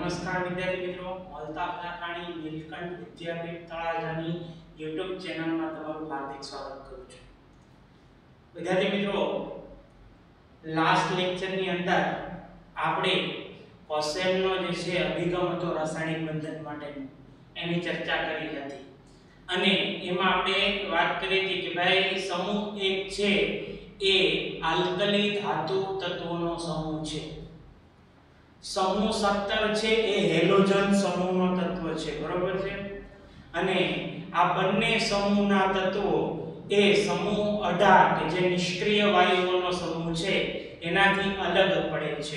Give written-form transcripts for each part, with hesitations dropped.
નમસ્કાર વિદ્યાર્થી મિત્રો, અલ્તાફ લાખાણી નીલકંઠ વિદ્યાપીઠ તળાજાની YouTube ચેનલમાં તમારું હાર્દિક સ્વાગત કરું છું. વિદ્યાર્થી મિત્રો, લાસ્ટ લેક્ચરની અંદર આપણે કોસેલનો જે છે અભિગમ હતો રાસાયણિક બંધન માટેનો એની ચર્ચા કરી હતી અને એમાં આપણે વાત કરી હતી કે ભાઈ સમૂહ 1 છે એ આલ્કલી ધાતુ તત્વોનો સમૂહ છે. समूह 17 છે એ હેલોજન સમૂહનો તત્વ છે, બરોબર છે. અને આ બંને સમૂહના તત્વો એ સમૂહ 18 કે જે નિષ્ક્રિય વાયુઓનો સમૂહ છે એનાથી અલગ પડે છે.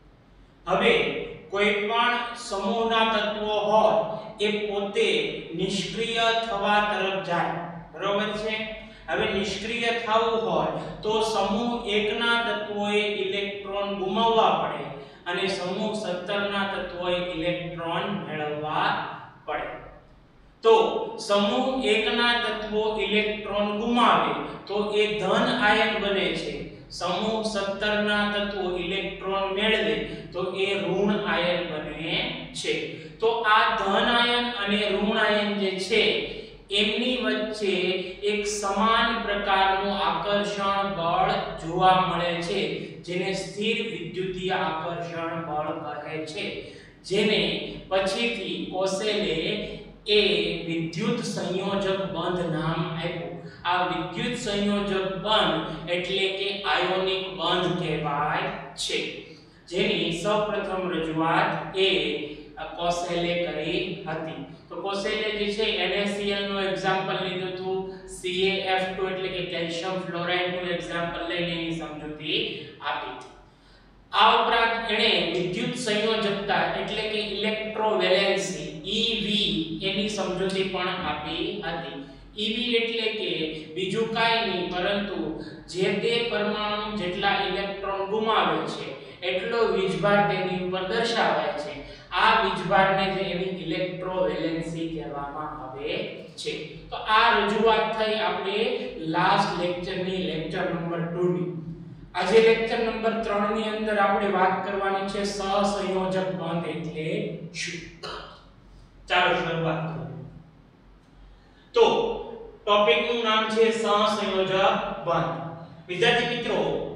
હવે કોઈ પણ સમૂહના તત્વો હોય એ પોતે નિષ્ક્રિય થવા તરફ જાય, બરોબર છે. હવે નિષ્ક્રિય થવું હોય તો સમૂહ 1 ના તત્વોએ ઇલેક્ટ્રોન ગુમાવવા પડે અને સમૂહ 17 ના તત્વોએ ઇલેક્ટ્રોન મેળવવા પડે. તો સમૂહ 1 ના તત્વો ઇલેક્ટ્રોન ગુમાવે તો એ ધન આયન બને છે. સમૂહ 17 ના તત્વો ઇલેક્ટ્રોન મેળવે તો એ ઋણ આયન બને છે. તો આ ધન આયન અને ઋણ આયન જે છે એમની વચ્ચે એક સમાન પ્રકારનું આકર્ષણ બળ જોવા મળે છે, જેને સ્થિર વિદ્યુતીય આકર્ષણ બળ કહે છે, જેને પછીથી કોસેલે એ વિદ્યુત સંયોજક બંધ નામ આપ્યું. આ વિદ્યુત સંયોજક બંધ એટલે કે આયોનિક બંધ કહેવાય છે, જેની સૌપ્રથમ રજૂઆત એ કોસેલે કરી હતી. તો કોસેલે જે છે NaCl નો એક્ઝામ્પલ લીધું હતું, CaF2 એટલે કે કેલ્શિયમ ફ્લોરાઇડ નું એક્ઝામ્પલ લઈને એની સમજૂતી આપી હતી. આ ઉપરાંત એણે વિદ્યુત સંયોજકતા એટલે કે ઇલેક્ટ્રોવેલેન્સી EV એની સમજૂતી પણ આપી હતી. EV એટલે કે બીજું કાંઈ નહીં પરંતુ જે તે પરમાણુ જેટલા ઇલેક્ટ્રોન ગુમાવે છે એટલો વીજભાર તેની ઉપર દર્શાવાય છે. આ વીજભારને જે એની ઇલેક્ટ્રોવેલેન્સી કહેવામાં આવે છે. તો આ રજૂઆત થઈ આપણે લાસ્ટ લેક્ચરની લેક્ચર નંબર 2 ની. આજે લેક્ચર નંબર 3 ની અંદર આપણે વાત કરવાની છે સહસંયોજક બંધ એટલે શું. ચાલો શરૂઆત કરીએ. તો ટોપિક નું નામ છે સહસંયોજક બંધ. વિદ્યાર્થી મિત્રો,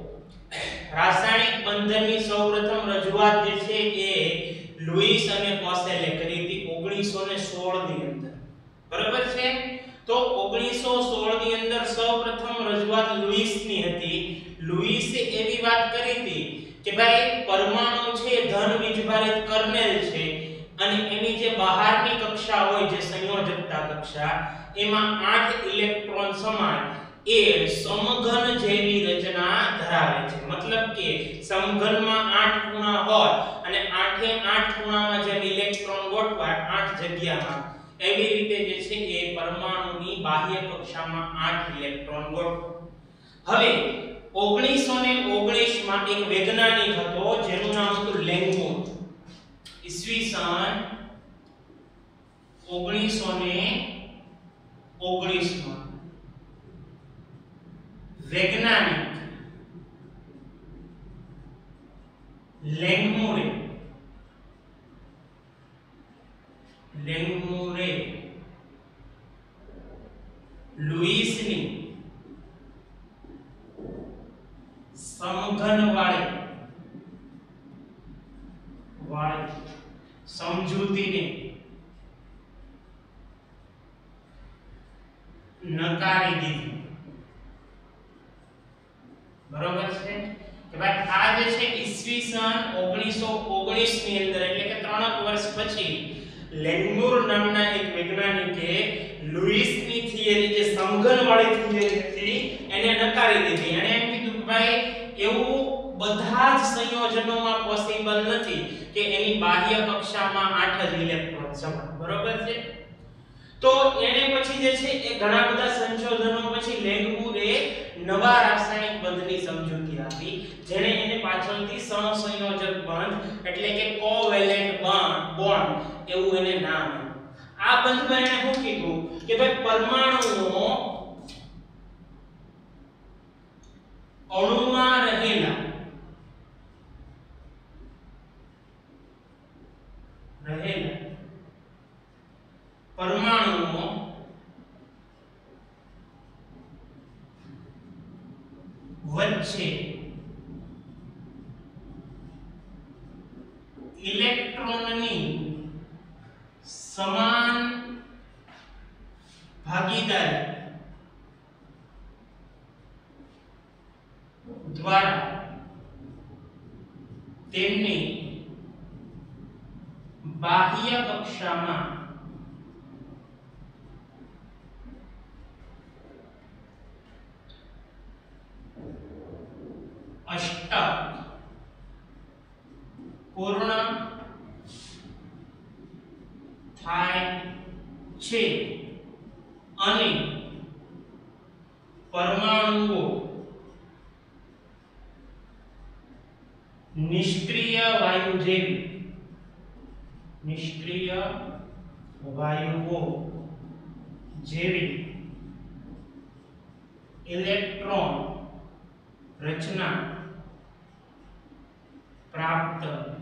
રાસાયણિક બંધનની સૌપ્રથમ રજૂઆત જે છે એ લુઈસ અને કોસેલે કરી હતી 1916 ની અંદર, બરાબર છે. તો 1916 ની અંદર સૌપ્રથમ રજૂઆત લુઈસની હતી. લુઈસે એવી વાત કરી હતી કે ભાઈ પરમાણુ છે ધન વીજભારિત કર્નેલ છે અને એની જે બહારની કક્ષા હોય જે સંયોજકતા કક્ષા એમાં 8 ઇલેક્ટ્રોન સમાન એ સમઘન જેવી રચના ધરાવે છે. મતલબ કે સમઘનમાં 8 ખૂણા હોય અને 8 એ 8 ખૂણામાં જેમ ઇલેક્ટ્રોન ગોઠવાય 8 જગ્યામાં, એવી રીતે જે છે એ પરમાણુની બાહ્ય કક્ષામાં 8 ઇલેક્ટ્રોન ગોઠવાય. હવે 1919 માં એક વૈજ્ઞાનિક હતો જેનું નામ હતું લેંગમુર. ઈસવીસન 1919 માં વૈજ્ઞાનિક લેંગમુરે લુઈસની સમઘન વાળી સમજૂતીને નકારી દીધી, બરોબર છે. કે ભાઈ આ જે છે ઈસવીસન 1919 ની અંદર એટલે કે 3 વર્ષ પછી લેંગમુર નામના એક વૈજ્ઞાનિકે લુઈસની થિયરી જે સમઘન વાળી થિયરી હતી એને નકારી દીધી. એણે એમ કીધું કે ભાઈ એવું બધા જ સંયોજનોમાં પોસિબલ નથી કે એની બાહ્ય કક્ષામાં 8 જ ઇલેક્ટ્રોન સમાન, બરોબર છે. તો એને પછી જે છે એ ઘણા બધા સંશોધનો પછી લેંગમુરે નવા રાસાયણિક બંધની સમજૂતી આપી, જેણે એને પાછળથી સહસંયોજક બંધ એટલે કે કોવેલેન્ટ બોન્ડ એવું એને નામ આપ્યું. આ બંધમાં એને શું કીધું કે ભાઈ પરમાણુઓ અણુમાં રહેલા વચ્ચે ઇલેક્ટ્રોનની સમાન ભાગીદારી દ્વારા તેમની બાહ્ય કક્ષામાં અષ્ટક પૂર્ણ થાય છે અને પરમાણુઓ નિષ્ક્રિય વાયુઓ જેવી ઇલેક્ટ્રોન રચના પ્રાપ્ત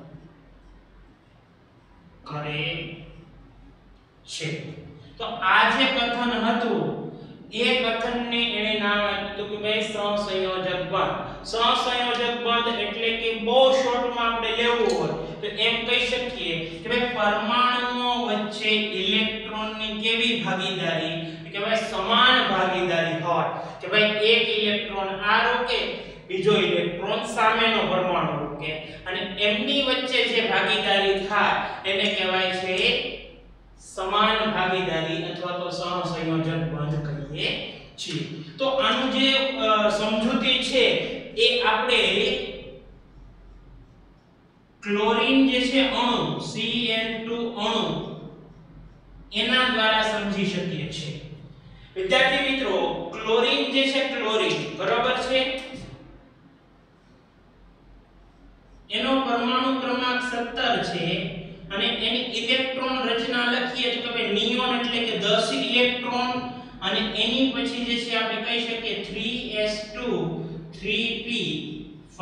કરે છે। તો આ જે કથન હતું એ કથનને એને નામ આપ્યું હતું કે ભાઈ સહસંયોજક બંધ। સહસંયોજક બંધ એટલે કે બહુ શોર્ટમાં આપણે લેવું હોય તો એમ કહી શકીએ કે ભાઈ પરમાણુઓ વચ્ચે ઇલેક્ટ્રોનની કેવી ભાગીદારી કે ભાઈ સમાન ભાગીદારી હોય કે ભાઈ એક ઇલેક્ટ્રોન આ રોકે બીજો ઇલેક્ટ્રોન સામેનો પરમાણુ રોકે અને એમની વચ્ચે જે ભાગીદારી થાય એને કહેવાય છે સમાન ભાગીદારી અથવા તો સહસંયોજક બંધ કહીએ છીએ। તો આનું જે સમજૂતી છે એ આપણે ક્લોરીન જે છે અણુ Cl2 અણુ એના દ્વારા સમજી શકીએ છીએ। વિદ્યાર્થી મિત્રો ક્લોરીન જે છે ક્લોરીન બરાબર છે એનો પરમાણુ ક્રમાંક 17 છે અને એની ઇલેક્ટ્રોન રચના લખીએ તો કે નિયોન એટલે કે 10 ઇલેક્ટ્રોન અને એની પછી જે છે આપણે કહી શકીએ 3s2 3p5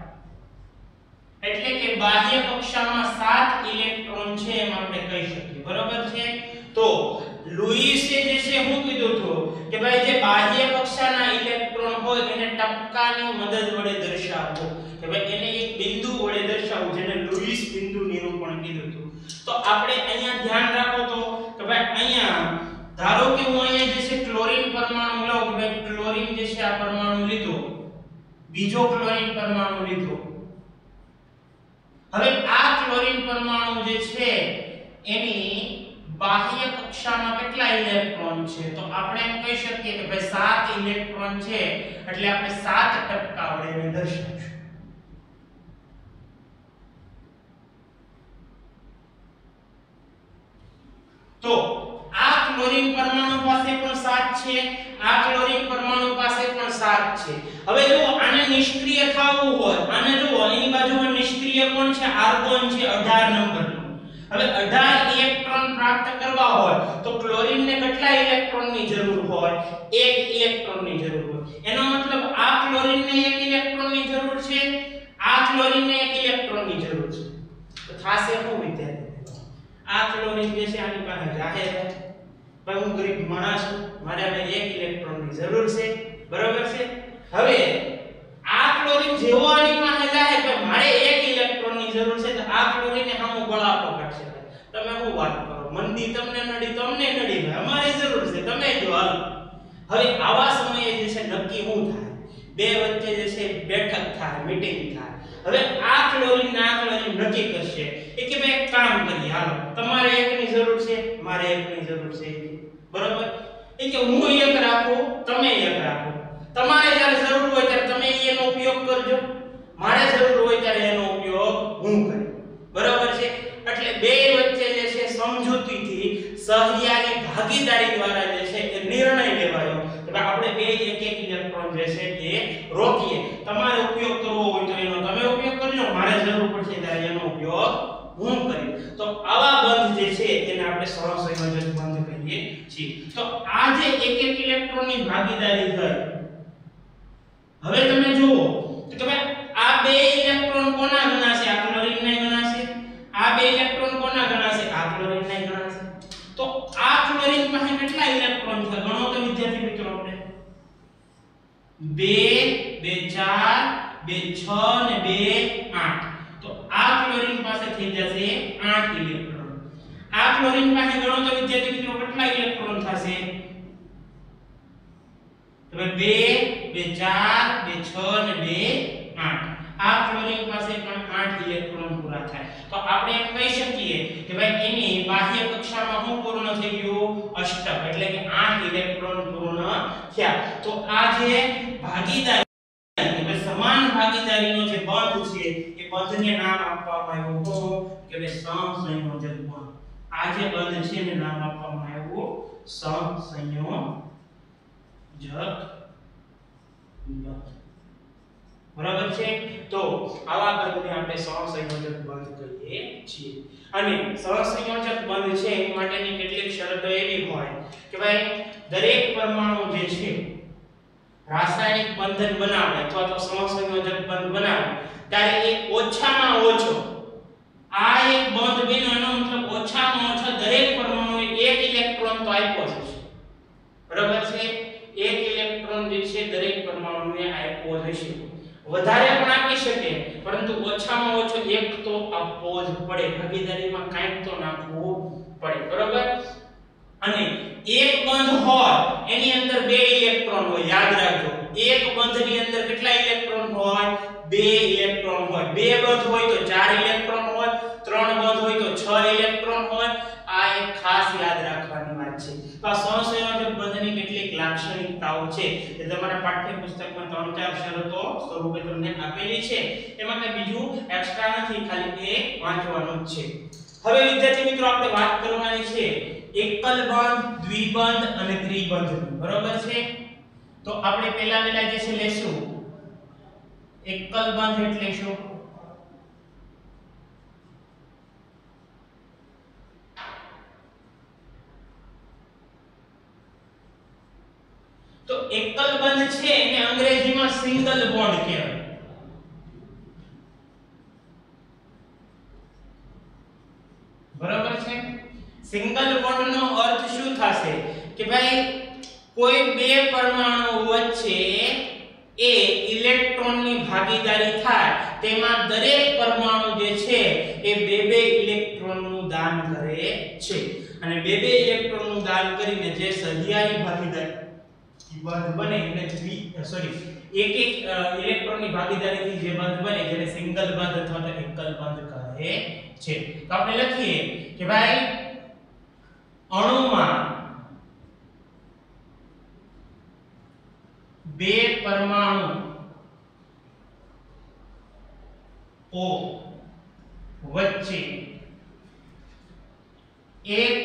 એટલે કે બાહ્ય કક્ષામાં 7 ઇલેક્ટ્રોન છે એમ આપણે કહી શકીએ બરાબર છે। તો લુઈસે જે છે હું કીધું હતું કે ભાઈ જે બાહ્ય કક્ષાના ઇલેક્ટ્રોન હોય એને ટપકાની મદદ વડે દર્શાવવો કે ભાઈ એને એક બિંદુ વડે દર્શાવવું જેને લુઈસ બિંદુ નિરૂપણ કીધું હતું। તો આપણે અહીંયા ધ્યાન રાખો તો કે ભાઈ અહીંયા ધારો કે હું અહીંયા જે છે ક્લોરીન પરમાણુ લઉં કે ભાઈ ક્લોરીન જે છે આ પરમાણુ લીધો બીજો ક્લોરીન પરમાણુ લીધો હવે આ ક્લોરીન પરમાણુ જે છે એની બાહ્ય કક્ષામાં કેટલા ઇલેક્ટ્રોન છે તો આપણે એમ કહી શકીએ કે ભાઈ 7 ઇલેક્ટ્રોન છે એટલે આપણે 7 ટપકા વડે એને દર્શાવીશું। તો આ ક્લોરીન પરમાણુ પાસે પણ 7 છે આ ક્લોરીન પરમાણુ પાસે પણ 7 છે। હવે જો આને નિષ્ક્રિય થવું હોય આને જો એની બાજુમાં નિષ્ક્રિય કોણ છે આર્ગોન છે 18 નંબરનો હવે 18 ઇલેક્ટ્રોન પ્રાપ્ત કરવા હોય તો ક્લોરીન ને કેટલા ઇલેક્ટ્રોનની જરૂર હોય 1 ઇલેક્ટ્રોનની જરૂર હોય એનો મતલબ આ ક્લોરીન ને 1 ઇલેક્ટ્રોનની જરૂર છે આ ક્લોરીન ને 1 ઇલેક્ટ્રોનની જરૂર છે તો થાશે શું વિદ્યાર્થી આ ક્લોરીન જે છે આની પાસે જાહેર છે ભાઈ હું ગરીબ માણસ છું મારે હવે 1 ઇલેક્ટ્રોનની જરૂર છે બરાબર છે। હવે આ ક્લોરીન જેવો આની પાસે જાહેર કે મારે 1 ઇલેક્ટ્રોનની જરૂર છે તો આ ક્લોરીન સામો ગળાપો કાઢશે તમે શું વાત કરો મંદી તમને નડી ભાઈ અમારે જરૂર છે તમે જો હાલ હવે આવા સમયે જે છે નક્કી શું થાય બે વચ્ચે જે છે બેઠક થાય મીટિંગ થાય હવે આ ક્લોરીન ના ક્લોરીન નક્કી કરશે કે ભાઈ એક કામ કરીએ હાલો તમારે એકની જરૂર છે મારે એકની જરૂર છે બરાબર કે હું એક રાખું તમે એક રાખો તમારે જ્યારે જરૂર હોય ત્યારે તમે એનો ઉપયોગ કરજો મારે જરૂર હોય ત્યારે એનો ઉપયોગ હું કરું બરાબર છે। એટલે બે વચ્ચે જે છે સમજૂતીથી સહયારી ભાગીદારી દ્વારા જે છે એ નિર્ણય લેવાયો કે આપણે બે એક ઇલેક્ટ્રોન જે છે એ રોકીએ તમારે ઉપયોગ કરવો હોય તો એનો તમે ઉપયોગ કરજો મારે જરૂર પડશે ત્યારે એનો ઉપયોગ હું કરીશ તો આવા બંધ જે છે એને આપણે સહસંયોજક બંધ કહીએ છીએ। તો આ જે એક ઇલેક્ટ્રોનની ભાગીદારી થઈ હવે તમે જુઓ કે ભાઈ આ બે ઇલેક્ટ્રોન કોના ગણાશે આ ક્લોરીન ના ગણાશે આ બે ઇલેક્ટ્રોન કોના ગણાશે આ ક્લોરીન ના ગણાશે તો આ ક્લોરીન પાસે કેટલા ઇલેક્ટ્રોન છે ગણો તો વિદ્યાર્થી મિત્રો આપણે 2 2 4 2 6 ને 2 8 તો આ ક્લોરીન પાસે થઈ જશે 8 ઇલેક્ટ્રોન આ ક્લોરીન પાસે ગણો તો વિદ્યાર્થી મિત્રો કેટલા ઇલેક્ટ્રોન થશે તો 2 2 4 2 6 ને 2 8 આ ક્લોરીન પાસે પણ 8 ઇલેક્ટ્રોન પૂરા થાય તો આપણે એમ કહી શકીએ કે ભાઈ એની બાહ્ય કક્ષામાં શું પૂર્ણ થઈ ગયું અષ્ટક એટલે કે 8 ઇલેક્ટ્રોન પૂર્ણ થયા તો આ જે ભાગીદારી કે સમાન ભાગીદારીનો જે બંધ છે એ બંધને નામ આપવામાં આવ્યું કે ભાઈ સહસંયોજક બંધ આ જે બંધ છે એને નામ આપવામાં આવ્યું સહસંયોજક બંધ બરાબર છે તો આવા બંધને આપણે સહસંયોજક બંધ કહીએ છીએ અને સહસંયોજક બંધ છે એ માટેની કેટલીક શરતો એવી હોય કે ભાઈ દરેક પરમાણુ જે છે રાસાયણિક બંધન બનાવે અથવા તો સહસંયોજક બંધ બનાવે ત્યારે એ ઓછામાં ઓછો આ એક બંધ બન્યો એનો મતલબ ઓછામાં ઓછો દરેક પરમાણુએ એક ઇલેક્ટ્રોન તો આપ્યો છે બરાબર છે એક ઇલેક્ટ્રોન જે છે દરેક પરમાણુએ આપ્યો હશે વધારે પણ આપી શકે પરંતુ ઓછામાં ઓછો એક તો આપવો જ પડે ભાગીદારીમાં કાંઈક તો નાખવું પડે બરાબર અને એક બંધ હોય એની અંદર 2 ઇલેક્ટ્રોન હોય યાદ રાખજો એક બંધની અંદર કેટલા ઇલેક્ટ્રોન હોય 2 ઇલેક્ટ્રોન હોય 2 બંધ હોય તો 4 ઇલેક્ટ્રોન હોય 3 બંધ હોય તો 6 ઇલેક્ટ્રોન હોય આ એક ખાસ યાદ રાખવાની વાત છે તો આ સહસંયોજક બંધની કેટલીક લાક્ષણિકતાઓ છે જે તમારા પાઠ્યપુસ્તકમાં 3-4 શરતો સ્વરૂપે તમને આપેલી છે એમાં કઈ બીજું એક્સ્ટ્રા નથી ખાલી એ વાંચવાનું જ છે હવે વિદ્યાર્થી મિત્રો આપણે વાત કરવાની છે એકલ બંધ દ્વિબંધ અને ત્રિબંધ બરાબર છે તો આપણે પહેલા જે છે લેશું એકલ બંધ એટલે શું તો એકલ બંધ છે એને અંગ્રેજીમાં સિંગલ બોન્ડ કહેવાય બરાબર છે સિંગલ બોન્ડ નો અર્થ શું થશે કે ભાઈ કોઈ બે પરમાણુ વચ્ચે એ ઇલેક્ટ્રોનની ભાગીદારી થાય તેમાં દરેક પરમાણુ જે છે એ બે ઇલેક્ટ્રોનનું દાન કરે છે અને બે ઇલેક્ટ્રોનનું દાન કરીને જે સહિયારી ભાગીદારી બંધ બને એટલે એક ઇલેક્ટ્રોનની ભાગીદારીથી જે બંધ બને જેને સિંગલ બંધ અથવા તો એકલ બંધ કહે છે તો આપણે લખીએ કે ભાઈ અણુમાં બે પરમાણુ ઓ વચ્ચે એક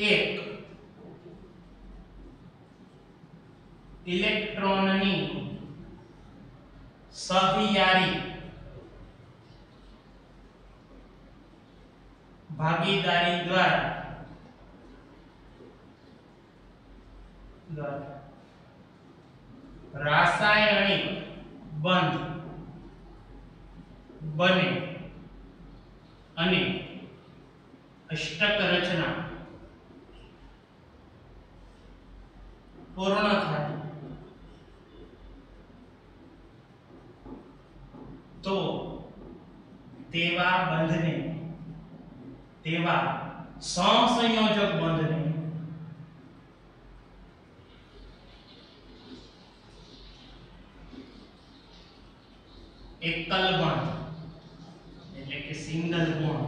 ઇલેક્ટ્રોનની સહિયારી ભાગીદારી દ્વારા રાસાયણિક બંધ બને અને અષ્ટક રચના પૂર્ણ થાય તો તેવા બંધને તેવા સહસંયોજક બંધને એકલ બંધ એટલે કે સિંગલ બોન્ડ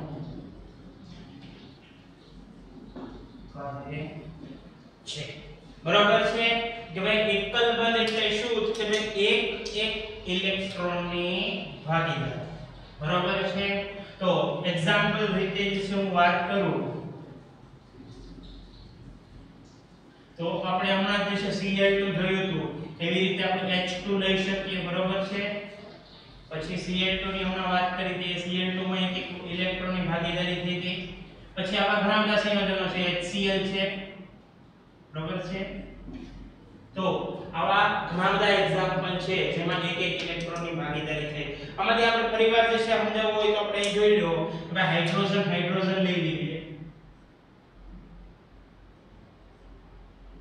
કહે છે બરાબર છે કે ભાઈ એકલ બંધ એટલે શું કે ભાઈ એક ઇલેક્ટ્રોનની ભાગીદારી બરાબર છે તો એક્ઝામ્પલ રીતે જો હું વાત કરું તો આપણે હમણાં જે છે Cl2 જોયું હતું એવી રીતે આપણે H2 લઈ શકીએ બરાબર છે પછી Cl2 ની હમણાં વાત કરી હતી Cl2 માં એક ઇલેક્ટ્રોનની ભાગીદારી થઈ હતી પછી આવા ઘણા બધા સંયોજનો છે HCl છે બરાબર છે તો આવા ઘણા બધા એક્ઝામ્પલ છે જેમાં એક ઇલેક્ટ્રોનની ભાગીદારી થઈ આમાંથી આપણે પરિવાર જે છે સમજાવવું હોય તો આપણે અહીં જોઈ લો કે હાઇડ્રોજન લઈ લઈએ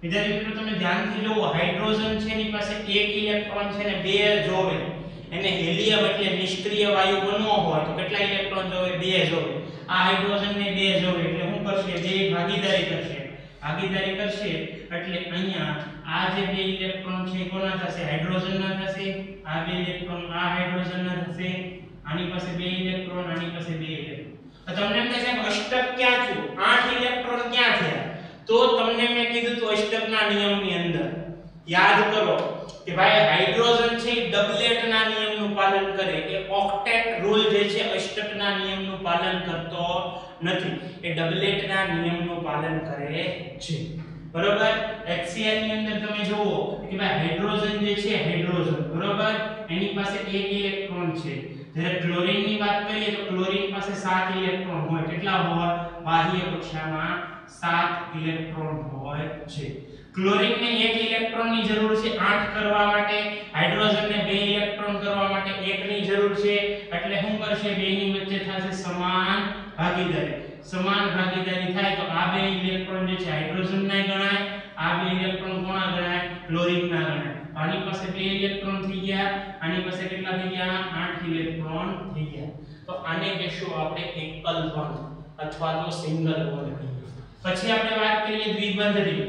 વિદ્યાર્થી મિત્રો તમે ધ્યાનથી જુઓ, હાઇડ્રોજન છે એની પાસે એક ઇલેક્ટ્રોન છે ને બે જોવે. એને હેલિયમ એટલે નિષ્ક્રિય વાયુ બનવો હોય તો કેટલા ઇલેક્ટ્રોન જોવે? બે જોવે. આ હાઇડ્રોજન ને બે જોવે એટલે શું કરશે? બે ભાગીદારી કરશે. ભાગીદારી કરશે એટલે અહીંયા આ જે બે ઇલેક્ટ્રોન છે કોના થશે? હાઇડ્રોજન ના થશે. આ બે ઇલેક્ટ્રોન આ હાઇડ્રોજન ના થશે. આની પાસે બે ઇલેક્ટ્રોન, આની પાસે બે ઇલેક્ટ્રોન. તો તમને એમ કહે છે અષ્ટક ક્યાં થયું? 8 ઇલેક્ટ્રોન ક્યાં થયા? તો તમને મેં કીધું તો અષ્ટકના નિયમની અંદર યાદ કરો કે ભાઈ હાઇડ્રોજન છે ડબલેટના નિયમનું પાલન કરે. એ ઓક્ટેટ રૂલ જે છે અષ્ટકના નિયમનું પાલન કરતો નથી. એ ડબલેટના નિયમનું પાલન કરે છે. બરોબર? HCl ની અંદર તમે જુઓ કે ભાઈ હાઇડ્રોજન જે છે હાઇડ્રોજન બરોબર એની પાસે એક ઇલેક્ટ્રોન છે. જ્યારે ક્લોરીન ની વાત કરીએ તો ક્લોરીન પાસે 7 ઇલેક્ટ્રોન હોય. કેટલા હોય? બાહ્ય કક્ષામાં 7 ઇલેક્ટ્રોન હોય છે. ક્લોરીન ને 1 ઇલેક્ટ્રોન ની જરૂર છે 8 કરવા માટે. હાઇડ્રોજન ને 2 ઇલેક્ટ્રોન કરવા માટે 1 ની જરૂર છે. એટલે શું કરશે? બે ની વચ્ચે થશે સમાન ભાગીદારી. સમાન ભાગીદારી થાય તો આ બે ઇલેક્ટ્રોન જે છે હાઇડ્રોજન ના ગણાય. આ બે ઇલેક્ટ્રોન કોના ગણાય? ક્લોરીન ના ગણાય. આની પાસે 2 ઇલેક્ટ્રોન થઈ ગયા. આની પાસે કેટલા થઈ ગયા? 8 ઇલેક્ટ્રોન થઈ ગયા. તો આને કહેશું આપણે એકલ બંધ અથવા તો સિંગલ બોન્ડ. પછી આપણે વાત કરીએ દ્વિબંધની.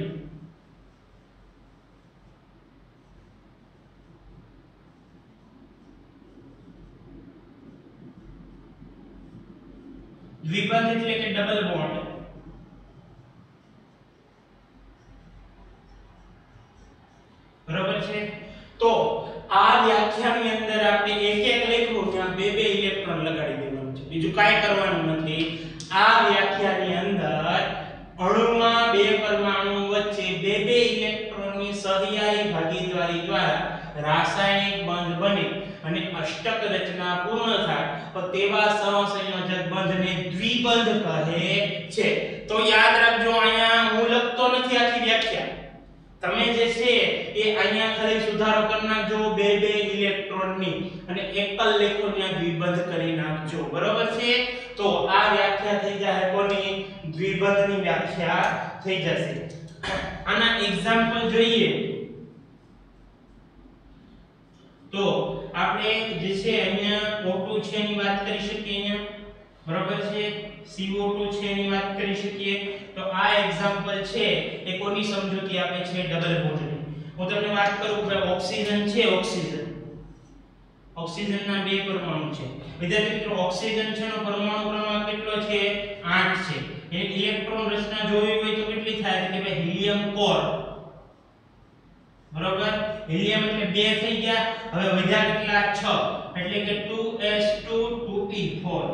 દ્વિબંધ એટલે કે ડબલ બોન્ડ. બરાબર છે? તો આ વ્યાખ્યાની અંદર આપણે એક એક લખ્યું ત્યાં બે બે ઇલેક્ટ્રોન લગાડી દેવાનું છે. બીજું કાઈ કરવાનું નથી. આ વ્યાખ્યાની અંદર અણુમાં બે પરમાણુ વચ્ચે બે બે ઇલેક્ટ્રોનની સહિયારી ભાગીદારી દ્વારા રાસાયણિક બંધ બને અને અષ્ટક રચના પૂર્ણ થાય તો તેવા સહસંયોજક બંધને દ્વિબંધ કહે છે. તો યાદ રાખજો, અહીંયા હું લખતો નથી આખી વ્યાખ્યા. તમે જે છે એ અહીંયા ખાલી સુધારો કરી નાખજો બે બે ઇલેક્ટ્રોનની અને એકલ લેખો ત્યાં દ્વિબંધ કરી નાખજો. બરોબર છે? તો આ વ્યાખ્યા થઈ જાય કોની? દ્વિબંધની વ્યાખ્યા થઈ જશે. આના એક્ઝામ્પલ જોઈએ તો આપણે જે છે અહીંયા O2 છે એની વાત કરી શકીએ. અહીંયા બરોબર છે CO2 છે એની વાત કરી શકીએ. તો આ એક્ઝામ્પલ છે એ કોની સમજૂતી આપે છે? ડબલ બોન્ડની. હું તમને વાત કરું કે ઓક્સિજન છે, ઓક્સિજનના બે પરમાણુ છે. વિદ્યાર્થી મિત્રો ઓક્સિજન છે નો પરમાણુ ક્રમાંક કેટલો છે? 8 છે. એ ઇલેક્ટ્રોન રચના જોવી હોય તો કેટલી થાય? કે ભાઈ હિલિયમ કોર. બરોબર? હિલિયમ એટલે 2 થઈ ગયા. હવે વધ્યા કેટલા? 6 એટલે કે 2s2 2p4.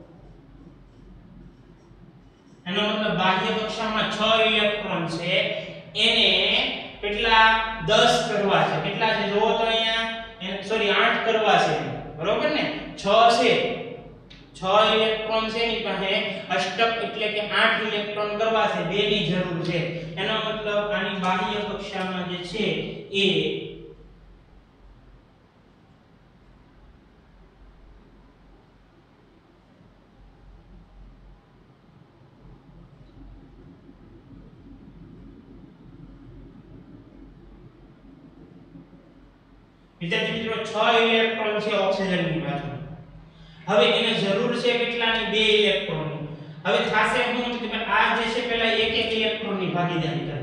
એનો મતલબ બાહ્ય કક્ષામાં 6 ઇલેક્ટ્રોન છે. એને કેટલા? 10 કરવા છે. કેટલા છે જોવો તો અહીંયા સોરી 8 કરવા છે. બરોબર ને? 6 છે. 6 ઇલેક્ટ્રોન છે એની પાસે. અષ્ટક એટલે કે 8 ઇલેક્ટ્રોન કરવા છે. 2 ની જરૂર છે. એનો મતલબ આની બાહ્ય કક્ષામાં જે છે એ વિદ્યાર્થી મિત્રો 6 ઇલેક્ટ્રોન છે ઓક્સિજનની બાજુ. હવે એને જરૂર છે કેટલાની? 2 ઇલેક્ટ્રોનની. હવે થાશે શું કે આ જે છે પહેલા એક એક ઇલેક્ટ્રોનની ભાગીદારી કરે.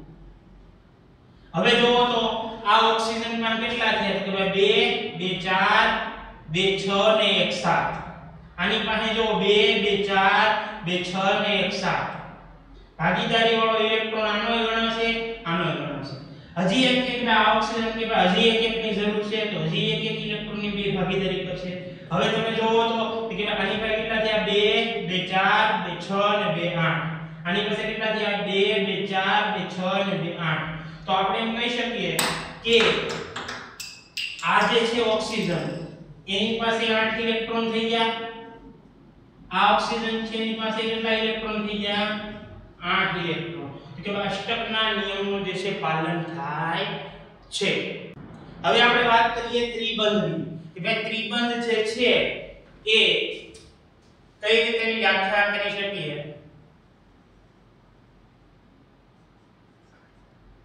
હવે જોવો તો આ ઓક્સિજનમાં કેટલા થયા? કે ભાઈ 2 2 4 2 6 ને 1 7. આની પાસે જો 2 2 4 2 6 ને 1 7. ભાગીદારી વાળો ઇલેક્ટ્રોન આનો ગણાશે, આનો ગણાશે. હજી એક એક આ ઓક્સિજન કે હજી એક એક ની જરૂર છે તો હજી એક એક ઇલેક્ટ્રોનની બે ભાગીદારી કરશે. હવે તમે જોવો તો કે આની પાસે કેટલા થયા? 2 2 4 2 6 ને 2 8. આની પાસે કેટલા થયા? 2 2 4 2 6 ને 2 8. તો આપણે એમ કહી શકીએ કે આ જે છે ઓક્સિજન એની પાસે 8 ઇલેક્ટ્રોન થઈ ગયા. આ ઓક્સિજન છે એની પાસે કેટલા ઇલેક્ટ્રોન થઈ ગયા? 8 ઇલેક્ટ્રોન. કે અષ્ટકના નિયમનું જે છે પાલન થાય છે. હવે આપણે વાત કરીએ ત્રિબંધની. કે ભાઈ ત્રિબંધ જે છે એ કઈ રીતે વ્યાખ્યા કરી શકીએ?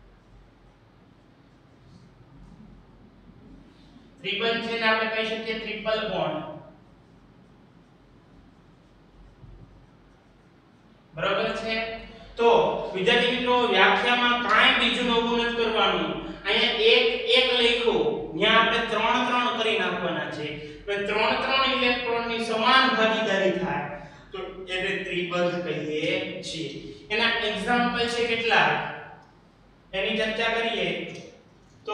ત્રિબંધ છે ને આપણે કહી શકીએ ટ્રિપલ બોન્ડ, બરાબર છે। તો વિદ્યાર્થી મિત્રો વ્યાખ્યામાં કાંઈ બીજું નવું નથી કરવાનું, અહીંયા એક લખ્યું ત્યાં આપણે 3 કરી નાખવાના છે, તો 3 ઇલેક્ટ્રોનની સમાન ભાગીદારી થાય તો એને ત્રિબંધ કહીએ છીએ। એના એક્ઝામ્પલ છે કેટલા એની ચર્ચા કરીએ તો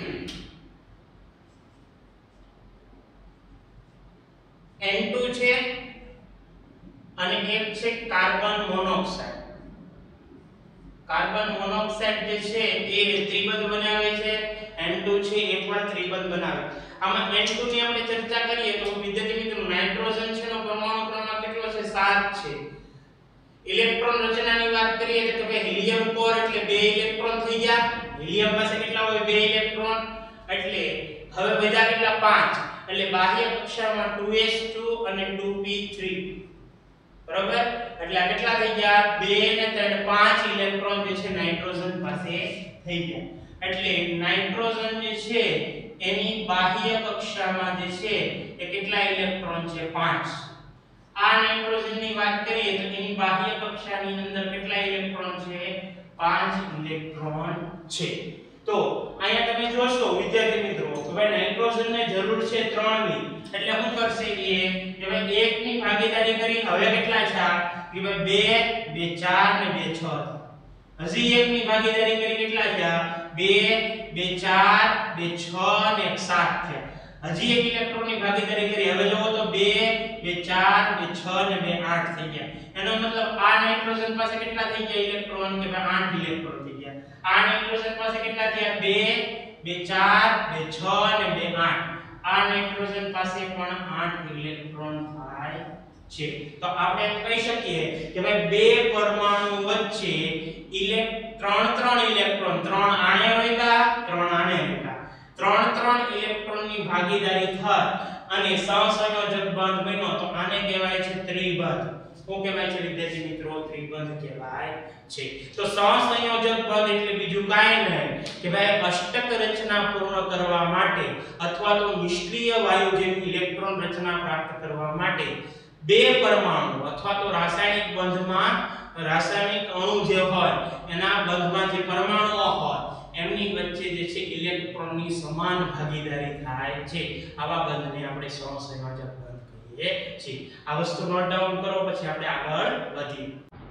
N2 છે અને એક છે કાર્બન મોનોક્સાઇડ। કાર્બન મોનોક્સાઇડ જે છે એ ત્રિબંધ બનાવે છે, N2 છે એ પણ ત્રિબંધ બનાવે। આમાં N2 ની આપણે ચર્ચા કરીએ તો વિદ્યાર્થી મિત્રો નાઇટ્રોજન છે નો પરમાણુ ક્રમાંક કેટલો છે 7 છે। ઇલેક્ટ્રોન રચનાની વાત કરીએ તો કે હિલિયમ કોર એટલે 2 ઇલેક્ટ્રોન થઈ ગયા, હિલિયમ પાસે કેટલા હોય 2 ઇલેક્ટ્રોન, એટલે હવે વધ્યા કેટલા 5, એટલે બાહ્ય કક્ષામાં 2s2 અને 2p3, બરાબર, એટલે આ કેટલા થઈ ગયા 2 ને 3 5 ઇલેક્ટ્રોન જે છે નાઇટ્રોજન પાસે થઈ ગયા। એટલે નાઇટ્રોજન જે છે એની બાહ્ય કક્ષામાં જે છે એ કેટલા ઇલેક્ટ્રોન છે 5। આ નાઇટ્રોજનની વાત કરીએ તો એની બાહ્ય કક્ષાની અંદર કેટલા ઇલેક્ટ્રોન છે 5 ઇલેક્ટ્રોન છે। તો અહીંયા તમે જોશો વિદ્યાર્થી મિત્રો કે ભાઈ નાઇટ્રોજનને જરૂર છે 3 ની, એટલે શું કરશે કે ભાઈ 1 ની ભાગીદારી કરી, હવે કેટલા છે કે ભાઈ 2 2 4 ને 2 6, હજી 1 ની ભાગીદારી કરી કેટલા થયા 2 2 4 2 6 ને 1 7 થયા, હજી 1 ઇલેક્ટ્રોનની ભાગીદારી કરી, હવે જોવો તો 2 2 4 2 6 ને 2 8 થઈ ગયા। એનો મતલબ આ નાઇટ્રોજન પાસે કેટલા થઈ ગયા ઇલેક્ટ્રોન કે ભાઈ 8 ઇલેક્ટ્રોન થઈ ગયા। આ નાઇટ્રોજન પાસે કેટલા થયા 2 2 4 2 6 ને 2 8, આ નાઇટ્રોજન પાસે પણ 8 ઇલેક્ટ્રોન થાય છે। તો આપણે એમ કહી શકીએ કે ભાઈ બે પરમાણુ વચ્ચે 3 ઇલેક્ટ્રોન, 3 આણે હોય 3 આણે હોય, 3 ઇલેક્ટ્રોનની ભાગીદારી થાય અને સહસંયોજક બંધ બન્યો તો આને કહેવાય છે ત્રિબંધ। શું કહેવાય છે વિદ્યાર્થી મિત્રો ત્રિબંધ કહેવાય છે। તો સહસંયોજક બંધ એટલે બીજું કાંઈ નહીં કે ભાઈ અષ્ટક રચના પૂર્ણ કરવા માટે અથવા તો નિષ્ક્રિય વાયુ જેવી ઇલેક્ટ્રોન રચના પ્રાપ્ત કરવા માટે બે પરમાણુ અથવા તો રાસાયણિક બંધમાં રાસાયણિક અણુ જે હોય એના બંધમાં જે પરમાણુઓ હોય એમની વચ્ચે જે છે ઇલેક્ટ્રોનની સમાન ભાગીદારી થાય છે, આવા બંધને આપણે સહસંયોજક બંધ કહીએ છીએ। આ વસ્તુ નોટ ડાઉન કરો પછી આપણે આગળ વધીએ।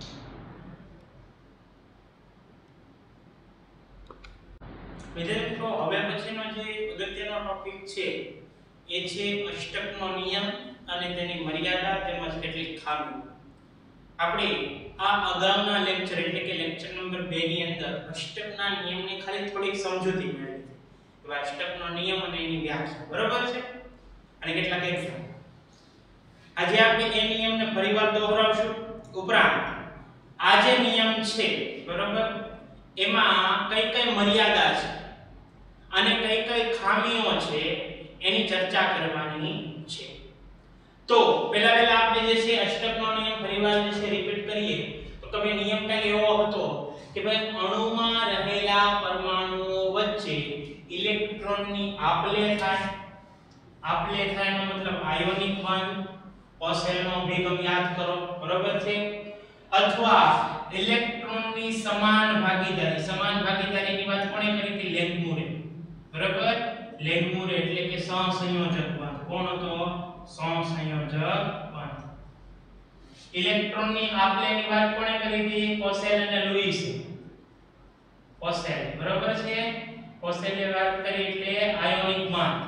વિદ્યાર્થી મિત્રો હવે પછીનો જે અગત્યનો ટોપિક છે એ છે અષ્ટકનો નિયમ અને તેની મર્યાદા તેમજ કેટલીક ખામીઓ। આપણે આ અગાઉના લેક્ચર એટલે કે લેક્ચર નંબર 2 ની અંદર અષ્ટકના નિયમની ખાલી થોડીક સમજૂતી મેળવી હતી કે અષ્ટકનો નિયમ અને એની વ્યાખ્યા, બરાબર છે, અને કેટલાક એક્ઝામ્પલ। આજે આપણે એ નિયમને ફરીવાર દોહરાવશું, ઉપરાંત આ જે નિયમ છે બરાબર એમાં કઈ કઈ મર્યાદા છે અને કઈ કઈ ખામીઓ છે એની ચર્ચા કરવાની છે। તો પહેલા આપણે જે છે અષ્ટકનો નિયમ ફરીવાર જે છે રિપીટ કરીએ તો તમે નિયમ કઈ એવો હતો કે ભાઈ અણુમાં રહેલા પરમાણુઓ વચ્ચે ઇલેક્ટ્રોનની આપલે થાય, આપલે થાય નો મતલબ આયોનિક બંધ, પોસેલનો અભિગમ યાદ કરો, બરાબર છે, અથવા ઇલેક્ટ્રોનની સમાન ભાગીદારીની વાત કોણે કરી હતી લેન્ગમુરે, બરાબર, લેન્ગમુરે એટલે કે સહસંયોજક બંધ, કોણ હતો સહસંયોજક બંધ। ઇલેક્ટ્રોનની આપલેની વાત કોણે કરી હતી પોસેલ અને લુઈસે, પોસેલ, બરાબર છે, પોસેલે વાત કરી એટલે આયોનિક બંધ।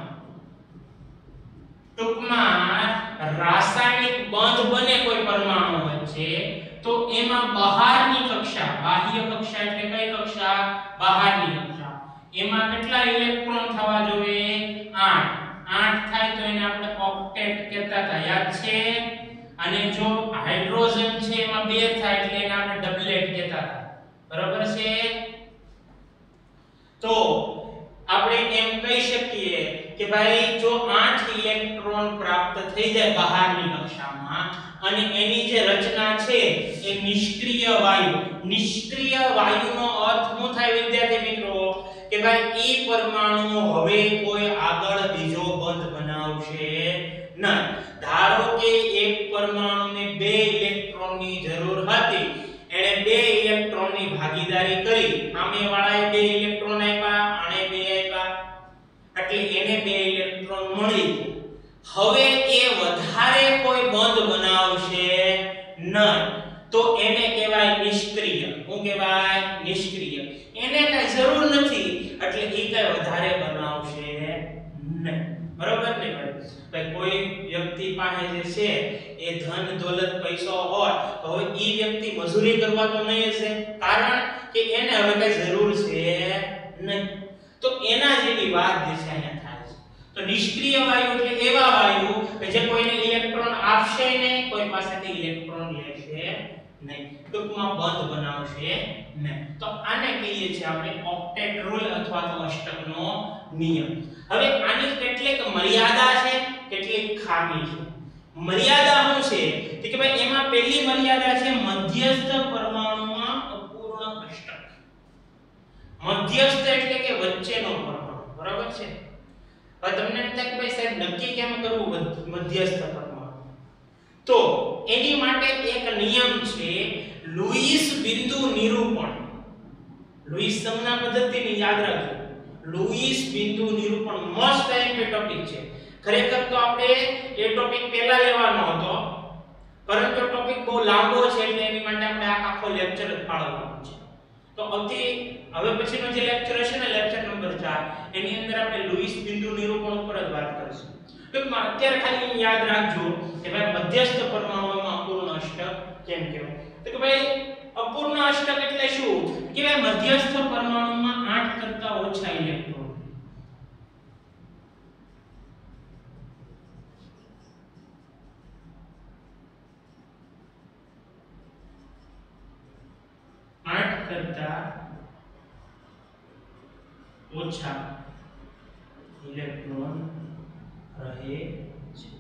ટૂંકમાં રાસાયણિક બંધ બને કોઈ પરમાણુ વચ્ચે તો એમાં બહારની કક્ષા, બાહ્ય કક્ષા એટલે કઈ કક્ષા બહારની કક્ષા, એમાં કેટલા ઇલેક્ટ્રોન થવા જોઈએ 8 થાય તો એને આપણે ઓક્ટેટ કહેતા હતા, યાદ છે, અને જો હાઇડ્રોજન છે એમાં 2 થાય એટલે એને આપણે ડબલેટ કહેતા હતા, બરાબર છે। તો આપણે એમ કહી શકીએ કે ભાઈ જો 8 ઇલેક્ટ્રોન પ્રાપ્ત થઈ જાય બહારની કક્ષામાં અને એની જે રચના છે એ નિષ્ક્રિય વાયુનો અર્થ શું થાય વિદ્યાર્થી મિત્રો કે ભાઈ ઈ પરમાણુ હવે કોઈ આગળ બીજો બંધ બનાવશે નહીં. ધારો કે એક પરમાણુને 2 ઇલેક્ટ્રોનની જરૂર હતી, એણે 2 ઇલેક્ટ્રોનની ભાગીદારી કરી, સામે વાળાએ 2 ઇલેક્ટ્રોન આપ્યા, આને 2 આપ્યા, એટલે એને 2 ઇલેક્ટ્રોન મળી. હવે એ વધારે કોઈ બંધ બનાવશે નહીં, તો એને કહેવાય નિષ્ક્રિય. શું કહેવાય? નિષ્ક્રિય. એને કઈ જરૂર નથી એટલે એ કઈ વધારે બનાવશે નહીં. બરોબર ને ભાઈ? કોઈ વ્યક્તિ પાસે જે છે એ ધન દોલત પૈસો હોય તો હવે ઈ વ્યક્તિ મજૂરી કરવા તો નહીં હશે, કારણ કે એને હવે કઈ જરૂર છે નહીં. તો એના જેવી વાત જે છે અહીંયા થાય છે. તો નિષ્ક્રિય વાયુ એટલે એવા વાયુ કે જે કોઈને ઇલેક્ટ્રોન આપશે નહીં, કોઈ પાસેથી ઇલેક્ટ્રોન લેશે નહીં, ટૂંકમાં બંધ બનાવશે નહીં. તો આને કહીએ છીએ આપણે ઓક્ટેટ રૂલ અથવા તો અષ્ટકનો નિયમ. હવે આની કેટલીક મર્યાદા છે, કેટલીક ખામી છે. મર્યાદા શું છે કે ભાઈ એમાં પહેલી મર્યાદા છે મધ્યસ્થ પરમાણુમાં અપૂર્ણ અષ્ટક. મધ્યસ્થ એટલે કે વચ્ચેનો પરમાણુ. બરાબર છે? હવે તમને એમ થાય કે ભાઈ સાહેબ નક્કી કેમ કરવું મધ્યસ્થ પરમાણુ? તો એની માટે એક નિયમ છે લુઈસ બિંદુ નિરૂપણ. લુઈસ સંજ્ઞા પદ્ધતિને યાદ રાખજો. લુઈસ બિંદુ નિરૂપણ મોસ્ટ ઇમ્પોર્ટન્ટ ટોપિક છે. ખરેખર તો આપણે એ ટોપિક પહેલા લેવાનો હતો, પરંતુ ટોપિક બહુ લાંબો છે એટલે એની માટે આપણે આખો લેક્ચર જ ફાળવવાનો છે. તો હવે પછીનો જે લેક્ચર હશે ને, લેક્ચર નંબર 4, એની અંદર આપણે લુઈસ બિંદુ નિરૂપણ ઉપર જ વાત કરીશું. ટૂંકમાં અત્યારે ખાલી યાદ રાખજો કે ભાઈ મધ્યસ્થ પરમાણુમાં અપૂર્ણ અષ્ટક કેમ કહેવાય. તો કે ભાઈ અપૂર્ણ અષ્ટક એટલે શું? કે ભાઈ મધ્યસ્થ પરમાણુમાં 8 કરતા ઓછા ઇલેક્ટ્રોન. કરતા ઓછા ઇલેક્ટ્રોન રહે છે.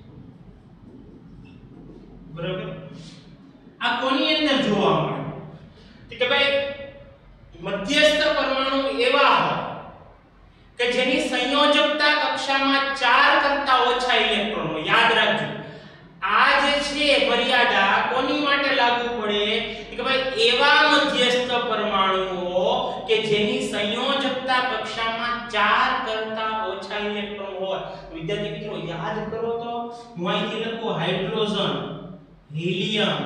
બરાબર? આ કોની અંદર જોવા મળે? કે ભાઈ મધ્યસ્થ પરમાણુ એવા હોય કે જેની સંયોજકતા કક્ષામાં 4 કરતા ઓછા ઇલેક્ટ્રોન હોય. યાદ રાખજો, આ જે છે મર્યાદા કોની માટે લાગુ પડે? કે ભાઈ એવા મધ્યસ્થ પરમાણુઓ કે જેની સંયોજકતા કક્ષામાં 4 કરતા ઓછા ઇલેક્ટ્રોન હોય. વિદ્યાર્થી મિત્રો યાદ કરો તો હું અહીંથી લખું hydrogen, helium,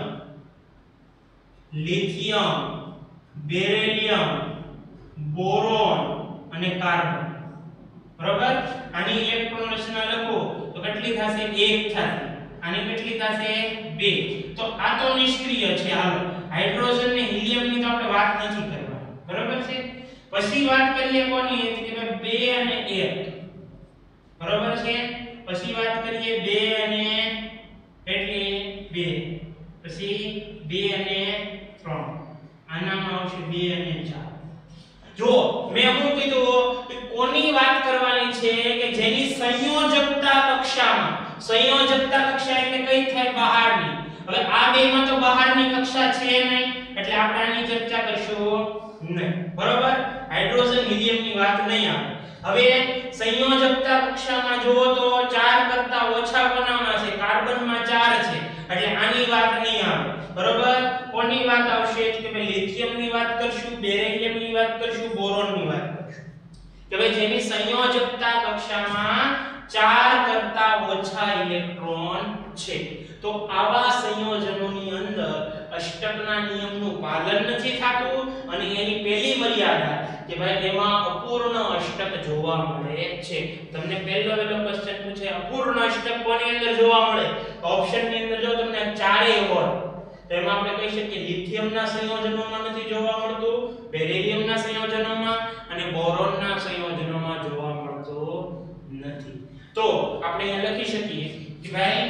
lithium, beryllium, boron અને કાર્બન. બરાબર? આની ઇલેક્ટ્રોન રચના લખો તો કેટલી થશે? 1 થશે. આની કેટલી થશે? 2. તો આ તો નિષ્ક્રિય છે. હાલો હાઇડ્રોજન ને હિલિયમ ની તો આપણે વાત નથી કરવાની. બરાબર છે? પછી વાત કરીએ કોની? કે ભાઈ 2 અને 1. બરાબર છે? પછી વાત કરીએ 2 અને કેટલી? 2. પછી 2 અને 3. આનામાં આવશે 2 અને 4. જો મેં શું કીધું કે કોની વાત કરવાની છે? કે જેની સંયોજકતા કક્ષામાં, સંયોજકતા કક્ષા એટલે કઈ થાય? બહારની. હવે આ બેમાં તો બહારની કક્ષા છે નહીં એટલે આપણે આની ચર્ચા કરશું નહીં. બરોબર? હાઇડ્રોજન હિલિયમ ની વાત નહીં આવે. હવે સંયોજકતા કક્ષામાં જુઓ તો 4 કરતા ઓછા બનાવના છે. કાર્બનમાં 4 છે એટલે આની વાત નહીં આવે. બરોબર? કોની વાત આવશે? કે ભાઈ લિથિયમ ની વાત કરશું, બેરિલિયમ ની વાત કરશું, બોરોન ની વાત કરશું. કે ભાઈ જેની સંયોજકતા કક્ષામાં 4 કરતા ઓછા ઇલેક્ટ્રોન છે. તો આવા સંયોજનોની અંદર અષ્ટકના નિયમનું પાલન નથી થતું અને એની પહેલી મર્યાદા કે ભાઈ એમાં અપૂર્ણ અષ્ટક જોવા મળે છે. તમને પહેલો ક્વેશ્ચન પૂછે અપૂર્ણ અષ્ટક કોની અંદર જોવા મળે? ઓપ્શન ની અંદર જો તમને ચારેય હોય તો એમાં આપણે કહી શકીએ લિથિયમના સંયોજનોમાં નથી જોવા મળતું, બેરિલિયમના સંયોજનોમાં અને બોરોનના સંયોજનોમાં જોવા મળતું નથી. તો આપણે અહીં લખી શકીએ કે ભાઈ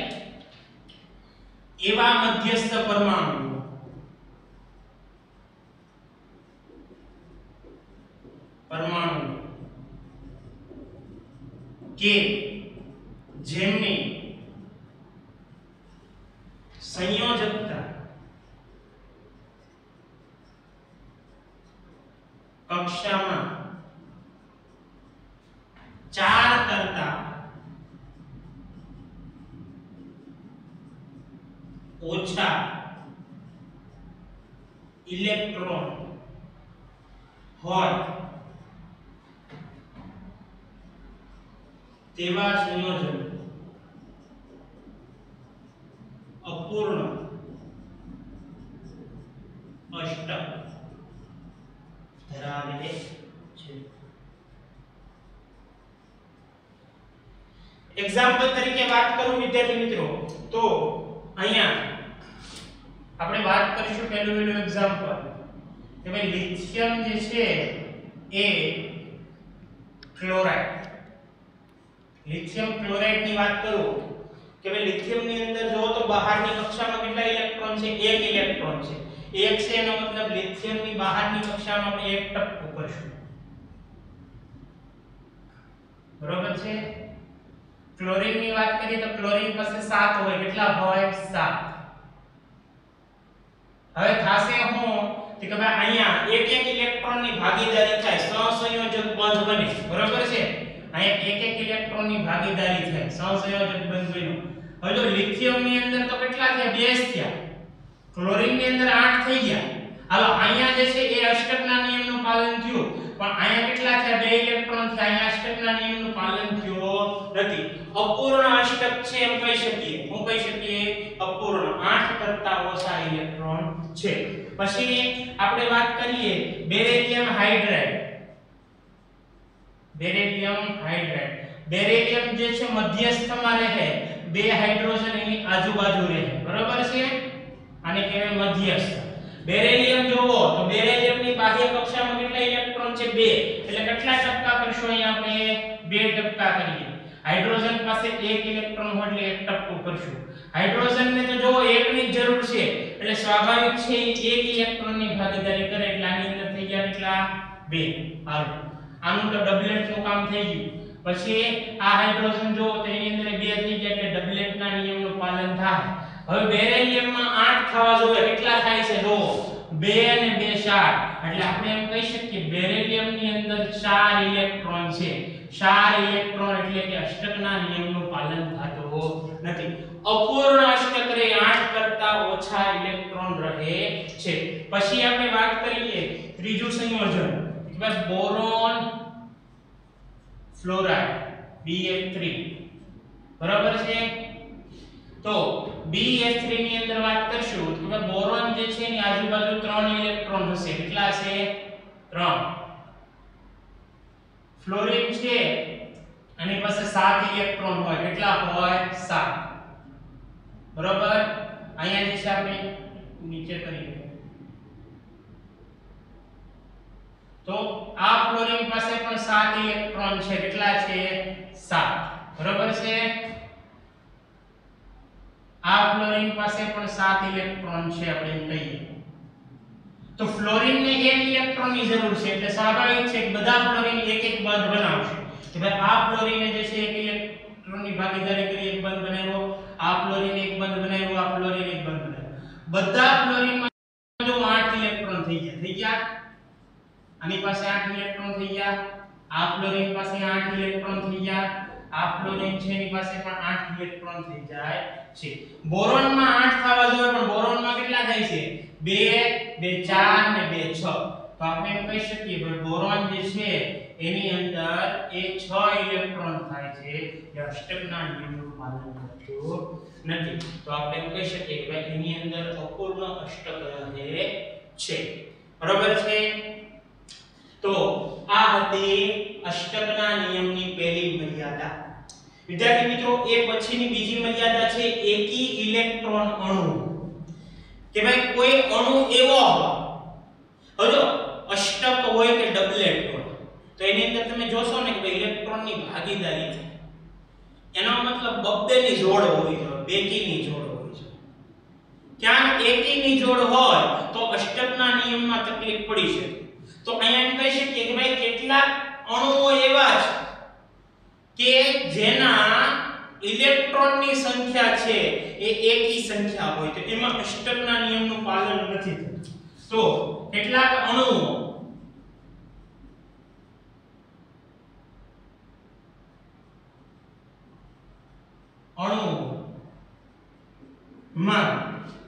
એવા મધ્યસ્થ પરમાણુ કે જેમની સંયોજકતા કક્ષામાં ઓછા ઇલેક્ટ્રોન હોય તેવા સંયોજન અપૂર્ણ અષ્ટક ધરાવે છે। એક્ઝામ્પલ તરીકે વાત કરું વિદ્યાર્થી મિત્રો તો અહીંયા આપણે વાત કરીશું પહેલું એક્ઝામ્પલ કે ભાઈ લિથિયમ જે છે એ ક્લોરાઇડ લિથિયમ ક્લોરાઇડ ની વાત કરું કે ભાઈ લિથિયમ ની અંદર જો તો બહારની કક્ષામાં કેટલા ઇલેક્ટ્રોન છે એક ઇલેક્ટ્રોન છે એક છે એનો મતલબ લિથિયમ ની બહારની કક્ષામાં આપણે એક ટપકું કરશું બરોબર છે। ક્લોરીન ની વાત કરીએ તો ક્લોરીન પાસે 7 હોય કેટલા હોય 7 હવે થાશે હું કે ભાઈ અહીંયા એક એક ઇલેક્ટ્રોન ની ભાગીદારી થાય સહસંયોજક બંધ બને બરોબર છે અહીંયા એક એક ઇલેક્ટ્રોન ની ભાગીદારી થાય સહસંયોજક બંધ બન્યો હવે જો લિથિયમ ની અંદર તો કેટલા થયા 2 જ થયા ક્લોરીન ની અંદર 8 થઈ ગયા હાલો અહીંયા જે છે એ અષ્ટકના નિયમનું પાલન થયું પણ અહીંયા કેટલા થયા 2 ઇલેક્ટ્રોન થયા અહીંયા અષ્ટકના નિયમનું પાલન થયું નથી અપૂર્ણ અષ્ટક છે એમ કહી શકીએ હું કહી શકીએ અપૂર્ણ 8 કરતા ઓછા ઇલેક્ટ્રોન છે। પછી આપણે વાત કરીએ બેરિલિયમ હાઇડ્રાઇડ બેરિલિયમ જે છે મધ્યસ્થમાં રહે બે હાઇડ્રોજન એની આજુબાજુ રહે બરોબર છે આને કહેવાય મધ્યસ્થ બેરિલિયમ જોવો તો બેરિલિયમ ની બાહ્ય કક્ષામાં કેટલા ઇલેક્ટ્રોન છે 2 એટલે કેટલા ટપકા કરશો અહીંયા આપણે 2 ટપકા કરીએ હાઇડ્રોજન પાસે 1 ઇલેક્ટ્રોન હોય એટલે 1 ટપકું કરશું હાઇડ્રોજન ને તો જોવો 1 ની જરૂર છે એટલે સ્વાભાવિક છે 1 ઇલેક્ટ્રોન ની ભાગીદારી કરે એટલે આની અંદર થઈ ગયા કેટલા 2 હાલો આનું તો ડબલેટ નું કામ થઈ ગયું પછી આ હાઇડ્રોજન જોવો તો એની અંદર 2 થઈ ગયા એટલે ડબલેટ ના નિયમનું પાલન થાય હવે બેરિલિયમ માં 8 થવા જોઈએ કેટલા થાય છે જોવો 2 અને 2 4 એટલે આપણે એમ કહી શકીએ બેરિલિયમ ની અંદર 4 ઇલેક્ટ્રોન છે 4 ઇલેક્ટ્રોન એટલે કે અષ્ટકના નિયમનું પાલન થતું નથી અપૂર્ણ અષ્ટક રે 8 કરતા ઓછા ઇલેક્ટ્રોન રહે છે। પછી આપણે વાત કરીએ ત્રીજું સંયોજન કે બોરોન ફ્લોરાઇડ BF3 બરાબર છે તો BF3 ની અંદર વાત કરશું તો બોરોન જે છે એની આજુબાજુ 3 ઇલેક્ટ્રોન હશે કેટલા હશે 3 ફ્લોરિન છે આની પાસે 7 ઇલેક્ટ્રોન હોય કેટલા હોય 7 બરાબર અહીંયા જે છે આપણે નીચે કરીએ તો આ ફ્લોરિન પાસે પણ 7 ઇલેક્ટ્રોન છે કેટલા છે 7 બરાબર છે આ ફ્લોરિન પાસે પણ 7 ઇલેક્ટ્રોન છે આપણે એમ કહીએ તો ફ્લોરિન ને 1 ઇલેક્ટ્રોન ની જરૂર છે એટલે સ્વાભાવિક છે કે બધા ફ્લોરિન એક એક બંધ બનાવશે કે ભાઈ આ ફ્લોરિન જે છે 1 ઇલેક્ટ્રોન ની ભાગીદારી કરી એક બંધ બનાવ્યો આ ફ્લોરિન એક બંધ બનાવ્યો આ ફ્લોરિન એક બંધ બનાવ્યો બધા ફ્લોરિન માં જો 8 ઇલેક્ટ્રોન થઈ ગયા આની પાસે 8 ઇલેક્ટ્રોન થઈ ગયા આ ફ્લોરિન પાસે 8 ઇલેક્ટ્રોન થઈ ગયા આ ફ્લોરિન છે એની પાસે પણ 8 ઇલેક્ટ્રોન થઈ જાય છે બોરોન માં 8 થવા જોઈએ પણ બોરોન માં કેટલા થાય છે 2 2 4 ને 2 6 તો આપણે એમ કહી શકીએ કે બોરોન જે છે એની અંદર એ 6 ઇલેક્ટ્રોન થાય છે જે અષ્ટકના નિયમનું પાલન કરતું નથી તો આપણે એમ કહી શકીએ કે ભાઈ એની અંદર અપૂર્ણ અષ્ટક રહે છે બરાબર છે તો આ હતી અષ્ટકના નિયમની પહેલી મર્યાદા વિદ્યાર્થી મિત્રો એ પછીની બીજી મર્યાદા છે એકી ઇલેક્ટ્રોન અણુ કે ભાઈ કોઈ અણુ એવો હોય હવે અષ્ટક હોય કે ડબલેટ હોય તો એની અંદર તમે જોશો ને કે ભાઈ ઇલેક્ટ્રોનની ભાગીદારી છે એનો મતલબ બબ્બેની જોડ હોવી જોઈએ બેકીની જોડ હોવી જોઈએ ક્યાં એકીની જોડ હોય તો અષ્ટકના નિયમમાં તકલીફ પડી શકે તો અહીંયા એમ કહી શકીએ કે ભાઈ કેટલાક અણુઓ એવા છે કે જેના ઇલેક્ટ્રોનની સંખ્યા છે એ એકી સંખ્યા હોય તો એમાં અષ્ટકના નિયમનું પાલન નથી થતું તો કેટલાક અણુઓ માં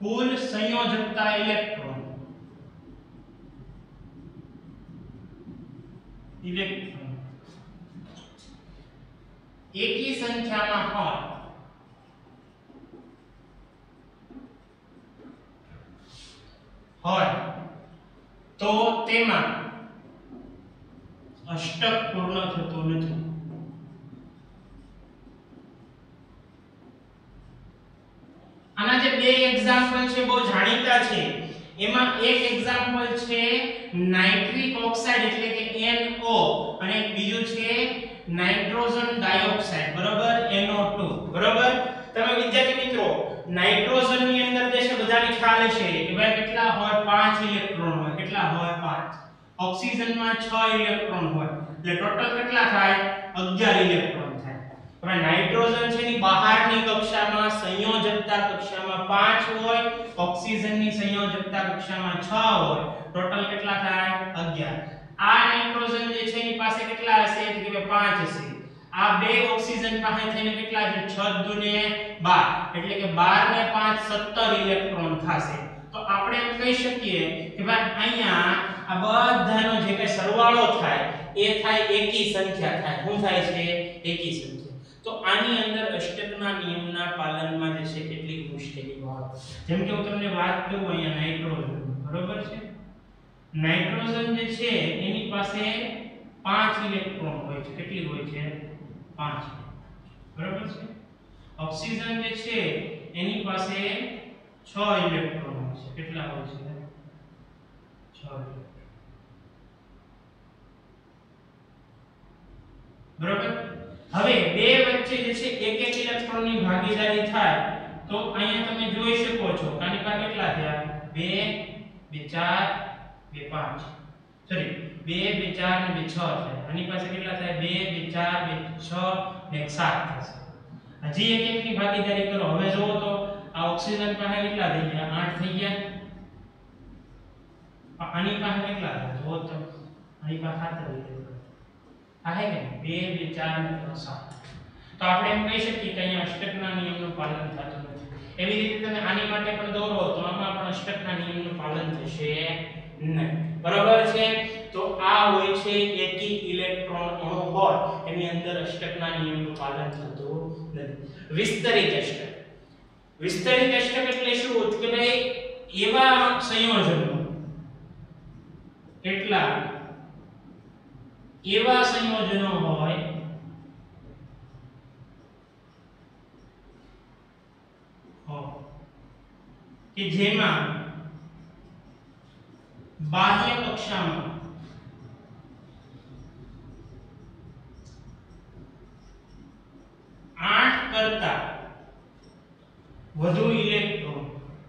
કુલ સંયોજકતા ઇલેક્ટ્રોન એકી સંખ્યામાં હોય તો તેમાં અષ્ટક પૂર્ણ થતું નથી. આના જે બે એક્ઝામ્પલ છે બહુ જાણીતા છે. એમાં એક એક્ઝામ્પલ છે નાઇટ્રિક ઓક્સાઇડ એટલે કે NO અને બીજું છે નાઇટ્રોજન ડાયોક્સાઇડ બરોબર NO2 બરોબર. તમે વિદ્યાર્થી મિત્રો નાઇટ્રોજન ની અંદર જે છે બધાને ખ્યાલ છે કે ભાઈ કેટલા હોય 5 ઇલેક્ટ્રોન હોય. કેટલા હોય 5. ઓક્સિજન માં 6 ઇલેક્ટ્રોન હોય એટલે ટોટલ કેટલા થાય 11 ઇલેક્ટ્રોન થાય. હવે નાઇટ્રોજન છે ની બહારની કક્ષામાં સંયોજકતા કક્ષામાં 5 હોય, ઓક્સિજન ની સંયોજકતા કક્ષામાં 6 હોય, ટોટલ કેટલા થાય 11. આ નાઇટ્રોજન જે છે એની પાસે કેટલા હશે તો કે 5 હશે. આ બે ઓક્સિજન પાસે થઈને કેટલા છે 6 દુને 12 એટલે કે 12 ને 5 17 ઇલેક્ટ્રોન થશે. તો આપણે એમ કહી શકીએ કે ભાઈ અહીંયા આ બધાનો જે કે સરવાળો થાય એ થાય એકી સંખ્યા થાય. શું થાય છે એકી સંખ્યા. તો આની અંદર અષ્ટકના નિયમના પાલનમાં જે છે કેટલીક મુશ્કેલીઓ આવે. જેમ કે હું તમને વાત કરું અહીંયા નાઇટ્રોજન બરોબર છે. નાઇટ્રોજન જે છે એની પાસે 5 ઇલેક્ટ્રોન હોય છે. કેટલી હોય છે 5 બરોબર છે. ઓક્સિજન જે છે એની પાસે 6 ઇલેક્ટ્રોન હોય છે. કેટલા હોય છે 6 બરોબર. હવે બે વચ્ચે જે છે એક એક ઇલેક્ટ્રોનની ભાગીદારી થાય તો અહીંયા તમે જોઈ શકો છો આની પાસે કેટલા થયા 2 2 4 2 5 સોરી 2 2 4 ને 2 6 થાય. આની પાસે કેટલા થાય 2 2 4 2 6 ને 7 થશે. હજી એક એક ની ભાગીદારી કરો. હવે જોવો તો આ ઓક્સિજન પાસે કેટલા થઈ ગયા 8 થઈ ગયા. આની પાસે કેટલા થાય જોવો તો આની પાસે 7 થઈ ગયા. આ હે કે 2 2 4 ને 7. તો આપણે એમ કહી શકીએ કે અહીંયા અષ્ટકના નિયમનું પાલન થતું નથી. એવી રીતે તમે આની માટે પણ દોરો તો આમાં પણ અષ્ટકના નિયમનું પાલન થશે નહીં. બરાબર છે. તો આ હોય છે એકી ઇલેક્ટ્રોન અણુ હોય એની અંદર અષ્ટકના નિયમનું પાલન થતું નથી. વિસ્તરિત અષ્ટક. વિસ્તરિત અષ્ટક એટલે શું કે ભાઈ એવા સંયોજનો કેટલા એવા સંયોજનો હોય કે જેમાં બાહ્ય કક્ષામાં 8 કરતા વધુ ઇલેક્ટ્રોન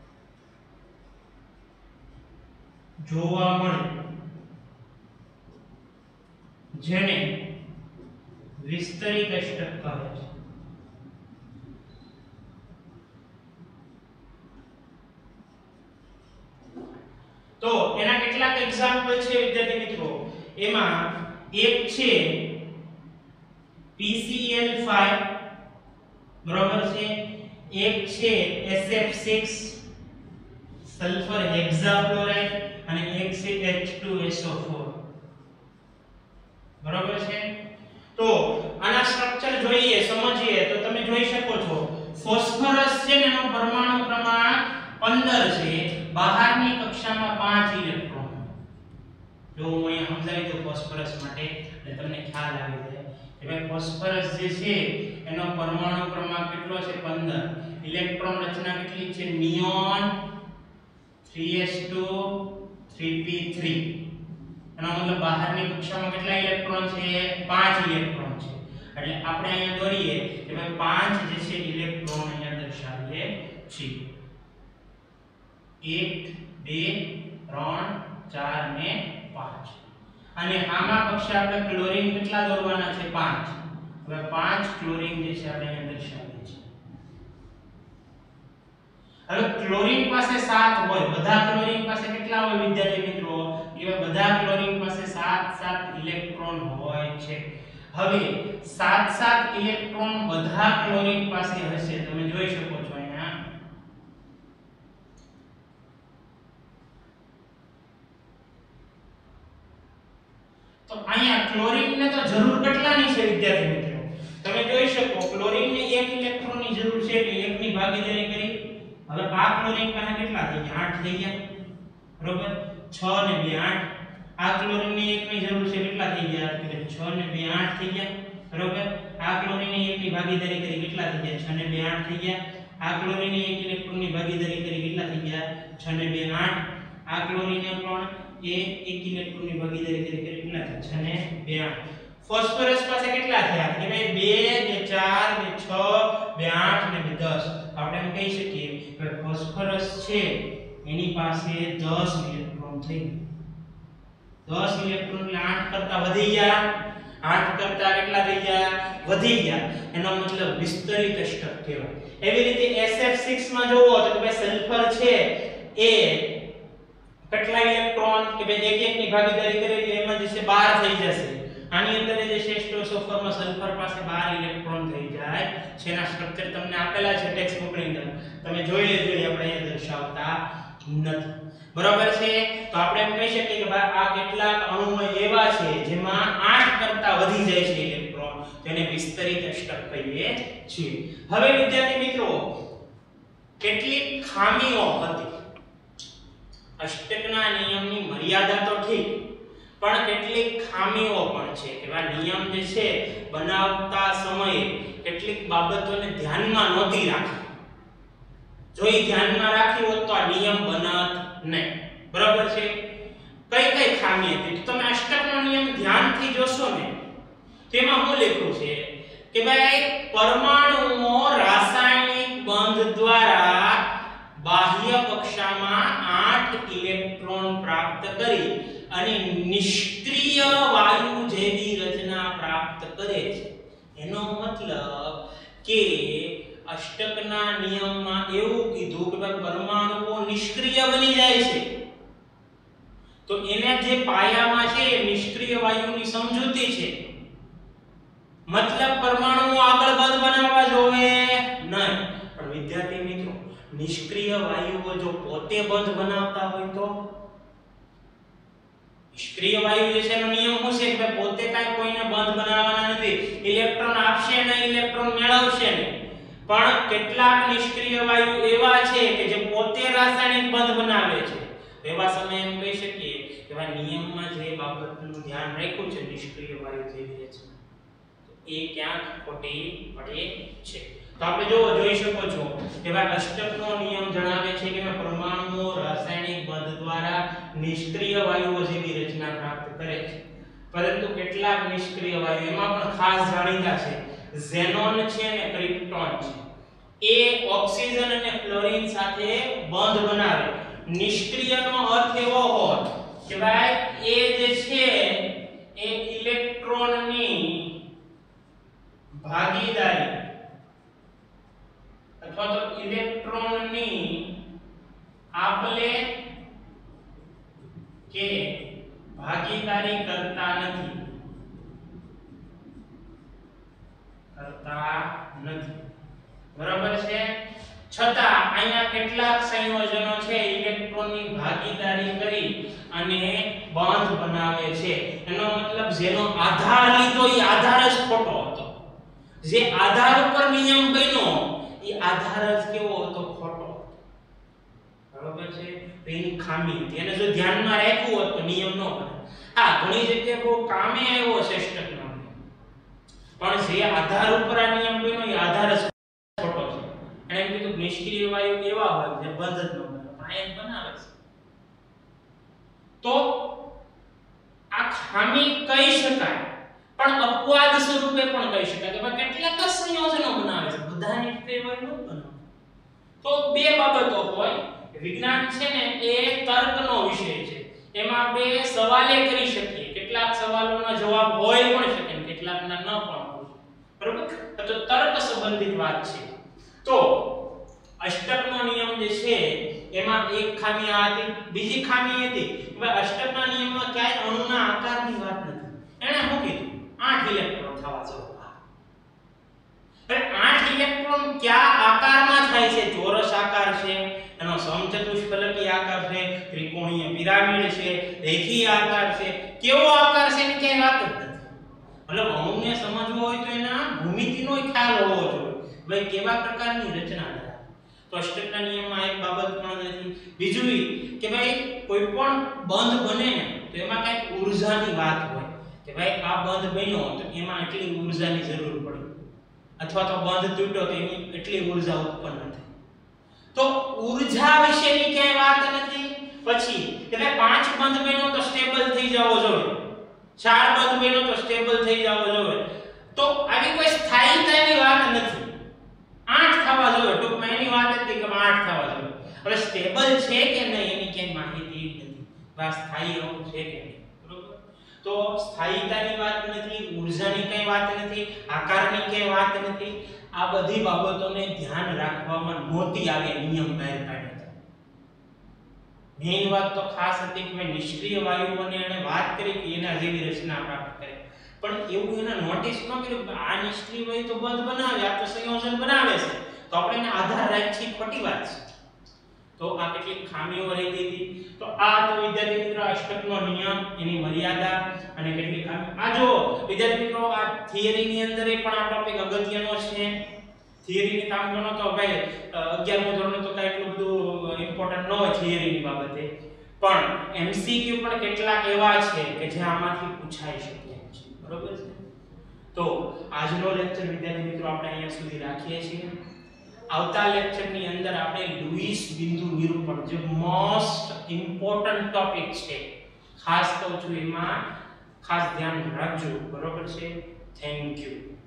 જોવા મળે જેને વિસ્તરિત અષ્ટક કહે છે. તો એના કેટલાક એક્ઝામ્પલ છે વિદ્યાર્થી મિત્રો. એમાં એક છે PCl5 બરાબર છે. એક છે SF6 સલ્ફર હેક્સાફ્લોરાઇડ અને એક છે H2SO4 બરાબર છે. તો આના સ્ટ્રક્ચર જોઈએ સમજીએ તો તમે જોઈ શકો છો ફોસ્ફરસ છે ને એનો પરમાણુ ક્રમાંક 15 છે. બહારની કક્ષામાં 5 ઇલેક્ટ્રોન. જો હું અહીંયા સમજાવી દઉં ફોસ્ફરસ માટે એટલે તમને ખ્યાલ આવી જાય કે ભાઈ ફોસ્ફરસ જે છે એનો પરમાણુ ક્રમાંક કેટલો છે 15. ઇલેક્ટ્રોન રચના કેટલી છે નિયોન 3s2 3p3. એનો મતલબ બહારની કક્ષામાં કેટલા ઇલેક્ટ્રોન છે 5 ઇલેક્ટ્રોન છે. એટલે આપણે અહીંયા દોરીએ કે ભાઈ 5 જે છે ઇલેક્ટ્રોન અહીંયા દર્શાવીએ છીએ. 1 2 3 4 ને 5. અને આમાં કક્ષા આપણે ક્લોરીન કેટલા દોરવાના છે 5. હવે 5 ક્લોરીન જે છે આપણે અહીંયા દર્શાવીએ છીએ. હવે ક્લોરીન પાસે 7 હોય. બધા ક્લોરીન પાસે કેટલા હોય વિદ્યાર્થી મિત્રો કે બધા ક્લોરીન પાસે 7 ઇલેક્ટ્રોન હોય છે. હવે 7 ઇલેક્ટ્રોન બધા ક્લોરીન પાસે હશે. તમે જોઈ શકો છો અહીંયા ક્લોરીન ને તો જરૂર કેટલાની છે વિદ્યાર્થી મિત્રો? તમે જોઈ શકો ક્લોરીન ને 1 ઇલેક્ટ્રોન ની જરૂર છે એટલે 1 ની ભાગીદારી કરી. હવે આ ક્લોરીન પાસે કેટલા થઈ ગયા? 8 થઈ ગયા. બરોબર? 6 ને 2 8. આ ક્લોરીન ને 1 ની જરૂર છે કેટલા થઈ ગયા? કે 6 ને 2 8 થઈ ગયા. બરોબર? આ ક્લોરીન ને 1 ની ભાગીદારી કરી કેટલા થઈ ગયા? 6 ને 2 8 થઈ ગયા. આ ક્લોરીન ને 1 ઇલેક્ટ્રોન ની ભાગીદારી કરી કેટલા થઈ ગયા? 6 ને 2 8. આ ક્લોરીન ને પણ એ 1 ઇલેક્ટ્રોન ની ભાગીદારી કરી કેટલા થયા? 6 ને 2 8. ફોસ્ફરસ પાસે કેટલા થયા? કે ભાઈ 2 2 4 2 6 2 8 ને 2 10. આપણે એમ કહી શકીએ કે ફોસ્ફરસ છે એની પાસે 10 ઇલેક્ટ્રોન થઈ ગયા. 10 ઇલેક્ટ્રોન એટલે 8 કરતા વધી ગયા. 8 કરતા કેટલા થઈ ગયા? વધી ગયા. એનો મતલબ વિસ્તરિત અષ્ટક કહેવાય. એવી રીતે SF6 માં જોવો તો કે ભાઈ સલ્ફર છે એ કેટલા ઇલેક્ટ્રોન કે ભાઈ એક એક ની ભાગીદારી કરે એટલે એમાં જે છે 12 થઈ જશે. આની અંદર જે શેસ્ટોસોફરમાં સલ્ફર પાસે 12 ઇલેક્ટ્રોન થઈ જાય છે. એના સ્ટ્રક્ચર તમને આપેલા છે ટેક્સ્ટ બુક ની અંદર, તમે જોઈ લેજો. આપણે અહીંયા દર્શાવતા નથી. બરાબર છે? તો આપણે એમ કહી શકીએ કે ભાઈ આ કેટલાક અણુઓ એવા છે જેમાં 8 કરતા વધી જાય છે ઇલેક્ટ્રોન, તેને વિસ્તરિત અષ્ટક કહીએ છીએ. હવે વિદ્યાર્થી મિત્રો કેટલીક ખામીઓ હતી. અષ્ટકના નિયમની મર્યાદા તો ઠીક, પણ કેટલીક ખામીઓ પણ છે કે આ નિયમ જે છે બનાવતા સમયે કેટલીક બાબતોને ધ્યાનમાં નહોતી રાખી. જો એ ધ્યાનમાં રાખી હોત તો આ નિયમ બનત નહીં. બરાબર છે? કઈ કઈ ખામી હતી? તમે અષ્ટકનો નિયમ ધ્યાનથી જોશો ને તેમાં શું લખ્યું છે કે ભાઈ પરમાણુઓ રાસાયણિક બંધ દ્વારા બાહ્ય કક્ષામાં 8 ઇલેક્ટ્રોન પ્રાપ્ત કરી અને નિષ્ક્રિય વાયુ જેવી રચના પ્રાપ્ત કરે છે. એનો મતલબ કે અષ્ટકના નિયમમાં એવું કીધું કે ભાઈ પરમાણુઓ નિષ્ક્રિય બની જાય છે. તો એના જે પાયામાં છે એ નિષ્ક્રિય વાયુની સમજૂતી છે. મતલબ પરમાણુઓ આગળ બંધ બનાવવા જોવે નહીં. પણ વિદ્યાર્થી મિત્રો નિષ્ક્રિય વાયુઓ જો પોતે બંધ બનાવતા હોય તો નિષ્ક્રિય વાયુ જે છે એનો નિયમ શું છે કે પોતે કાઈ કોઈને બંધ બનાવવાના નથી. ઇલેક્ટ્રોન આપશે ને ઇલેક્ટ્રોન મેળવશે ને. પણ કેટલાક નિષ્ક્રિય વાયુ એવા છે કે જે પોતે રાસાયણિક બંધ બનાવે છે. એવા સમયે એમ કહી શકીએ કે ભાઈ નિયમમાં જે બાબતનું ધ્યાન રાખ્યું છે નિષ્ક્રિય વાયુ જેવી રચના, એ ક્યાંક ખોટી પડે છે. તો આપણે જોઈ શકો છો કે ભાઈ અષ્ટકનો નિયમ જણાવે છે કે પરમાણુઓ રાસાયણિક બંધ દ્વારા નિષ્ક્રિય વાયુઓ જેવી રચના પ્રાપ્ત કરે છે. પરંતુ કેટલાક નિષ્ક્રિય વાયુ એમાં પણ ખાસ જાણીતા છે. ઝેનોન છે અને ક્રિપ્ટોન છે. એ ઓક્સિજન અને ક્લોરીન સાથે બંધ બનાવે. નિષ્ક્રિયનો અર્થ એવો હોય કે ભાઈ એ જે છે એ ઇલેક્ટ્રોનની ભાગીદારી અથવા તો ઇલેક્ટ્રોનની આપલે કે ભાગીદારી કરતા નથી. બરાબર છે? છતાં અહીંયા કેટલાક સંયોજનો છે ઇલેક્ટ્રોનની ભાગીદારી કરી અને બંધ બનાવે છે. એનો મતલબ જેનો આધાર લીધો એ આધાર જ ખોટો હતો. જે આધાર ઉપર નિયમ બન્યો એ આધાર જ કેવો હતો? ખોટો. બરાબર છે? એની ખામી હતી. એને જો ધ્યાનમાં રાખ્યું હોત તો નિયમ ન બને. હા, ઘણી જગ્યાએ બહુ કામે આવ્યો છે અષ્ટકનો, પણ જે આધાર ઉપર આ નિયમ બન્યો એ આધાર જ ખોટો છે. એને એમ કીધું નિષ્ક્રિય વાયુ એવા હોય જે બંધ જ ન બને, પણ આ બનાવે છે. તો આ ખામી કહી શકાય, પણ અપવાદ સ્વરૂપે પણ કહી શકાય કે ભાઈ કેટલાક સંયોજનો બનાવે છે, બધા નિષ્ક્રિય વાયુ ન બનાવે. તો બે બાબતો હોય. વિજ્ઞાન છે ને એ તર્કનો વિષય છે. એમાં બે સવાલે કરી શકીએ. કેટલાક સવાલોના જવાબ હોય પણ શકે ને કેટલાકના ન પણ હોય. બરોબર? તો તર્ક સંબંધિત વાત છે. તો અષ્ટકનો નિયમ જે છે એમાં એક ખામી આ હતી. બીજી ખામી હતી કે ભાઈ અષ્ટકના નિયમમાં ક્યાંય અણુના આકારની વાત નથી. એણે શું કીધું? 8 ઇલેક્ટ્રોન થવા જોઈએ. હવે 8 ઇલેક્ટ્રોન કયા આકારમાં થાય છે? ચોરસ આકાર છે, એનો સમચતુષ્ફલકી આકાર છે, ત્રિકોણીય પિરામિડ છે, રેખીય આકાર છે, કેવો આકાર છે એની ક્યાંય વાત જ નથી. मतलब અણુને સમજવો હોય તો એના ભૂમિતિનો ખ્યાલ હોવો જોઈએ, ભાઈ કેવા પ્રકારની રચના છે। તો અષ્ટકના નિયમમાં એક બાબત પણ નથી। બીજું કે ભાઈ કોઈ પણ બંધ બને ને તો એમાં કઈક ઊર્જાની વાત હોય કે ભાઈ આ બંધ બન્યો તો એમાં એટલી ઊર્જાની જરૂર પડે, અથવા તો બંધ તૂટ્યો તો એની એટલી ઊર્જા ઉત્પન્ન થાય। તો ઊર્જા વિશેની ક્યાંય વાત નથી। પછી કે ભાઈ 5 બંધ બન્યો તો સ્ટેબલ થઈ જવો જોઈએ, 4 બંધ બન્યો તો સ્ટેબલ થઈ જવો જોઈએ, તો આવી કોઈ સ્થાયીતાની વાત નથી। 8 થવા જોઈએ, ટૂંકમાં એની વાત હતી કે 8 થવા જોઈએ। હવે સ્ટેબલ છે કે નહીં એની ક્યાંય માહિતી નથી, આ સ્થાયી અણુ છે કે નહીં, બરોબર। તો સ્થાયીતાની વાત નથી, ઊર્જાની કઈ વાત નથી, આકારની કઈ વાત નથી। આ બધી બાબતોને ધ્યાન રાખવામાં નહોતી આવે નિયમ બહાર પાડ્યા। મેઈન વાત તો ખાસ હતી કે નિષ્ક્રિય વાયુઓને એને વાત કરી કે એના જેવી રચના પ્રાપ્ત કરે, પણ એવું એને નોટિસ ન કર્યું કે આ નિષ્ક્રિય વાયુ તો બંધ બનાવે, આ તો સંયોજન બનાવે છે, તો આપણે એને આધાર રાખી ખોટી વાત છે। તો આ કેટલીક ખામીઓ રહી ગઈ હતી। તો આ તો વિદ્યાર્થી મિત્રો અષ્ટકનો નિયમ, એની મર્યાદા અને કેટલીક ખામી। આ જો વિદ્યાર્થી મિત્રો આ થિયરીની અંદર પણ આ ટોપિક અગત્યનો છે। થિયરીની કામ ગણો તો ભાઈ 11મું ધોરણ તો કાઈ એટલું બધું ઇમ્પોર્ટન્ટ ન હોય થિયરીની બાબતે, પણ એમસીક્યુ પણ કેટલાક એવા છે કે જે આમાંથી પૂછાઈ શકે છે, બરોબર છે। તો આજનો લેક્ચર વિદ્યાર્થી મિત્રો આપણે અહીંયા સુધી રાખીએ છીએ। આવતા લેક્ચરની અંદર આપણે લુઈસ બિંદુ નિરૂપણ જે મોસ્ટ ઇમ્પોર્ટન્ટ ટોપિક છે, ખાસ કહું છું એમાં ખાસ ધ્યાન રાખજો, બરોબર છે। Thank you.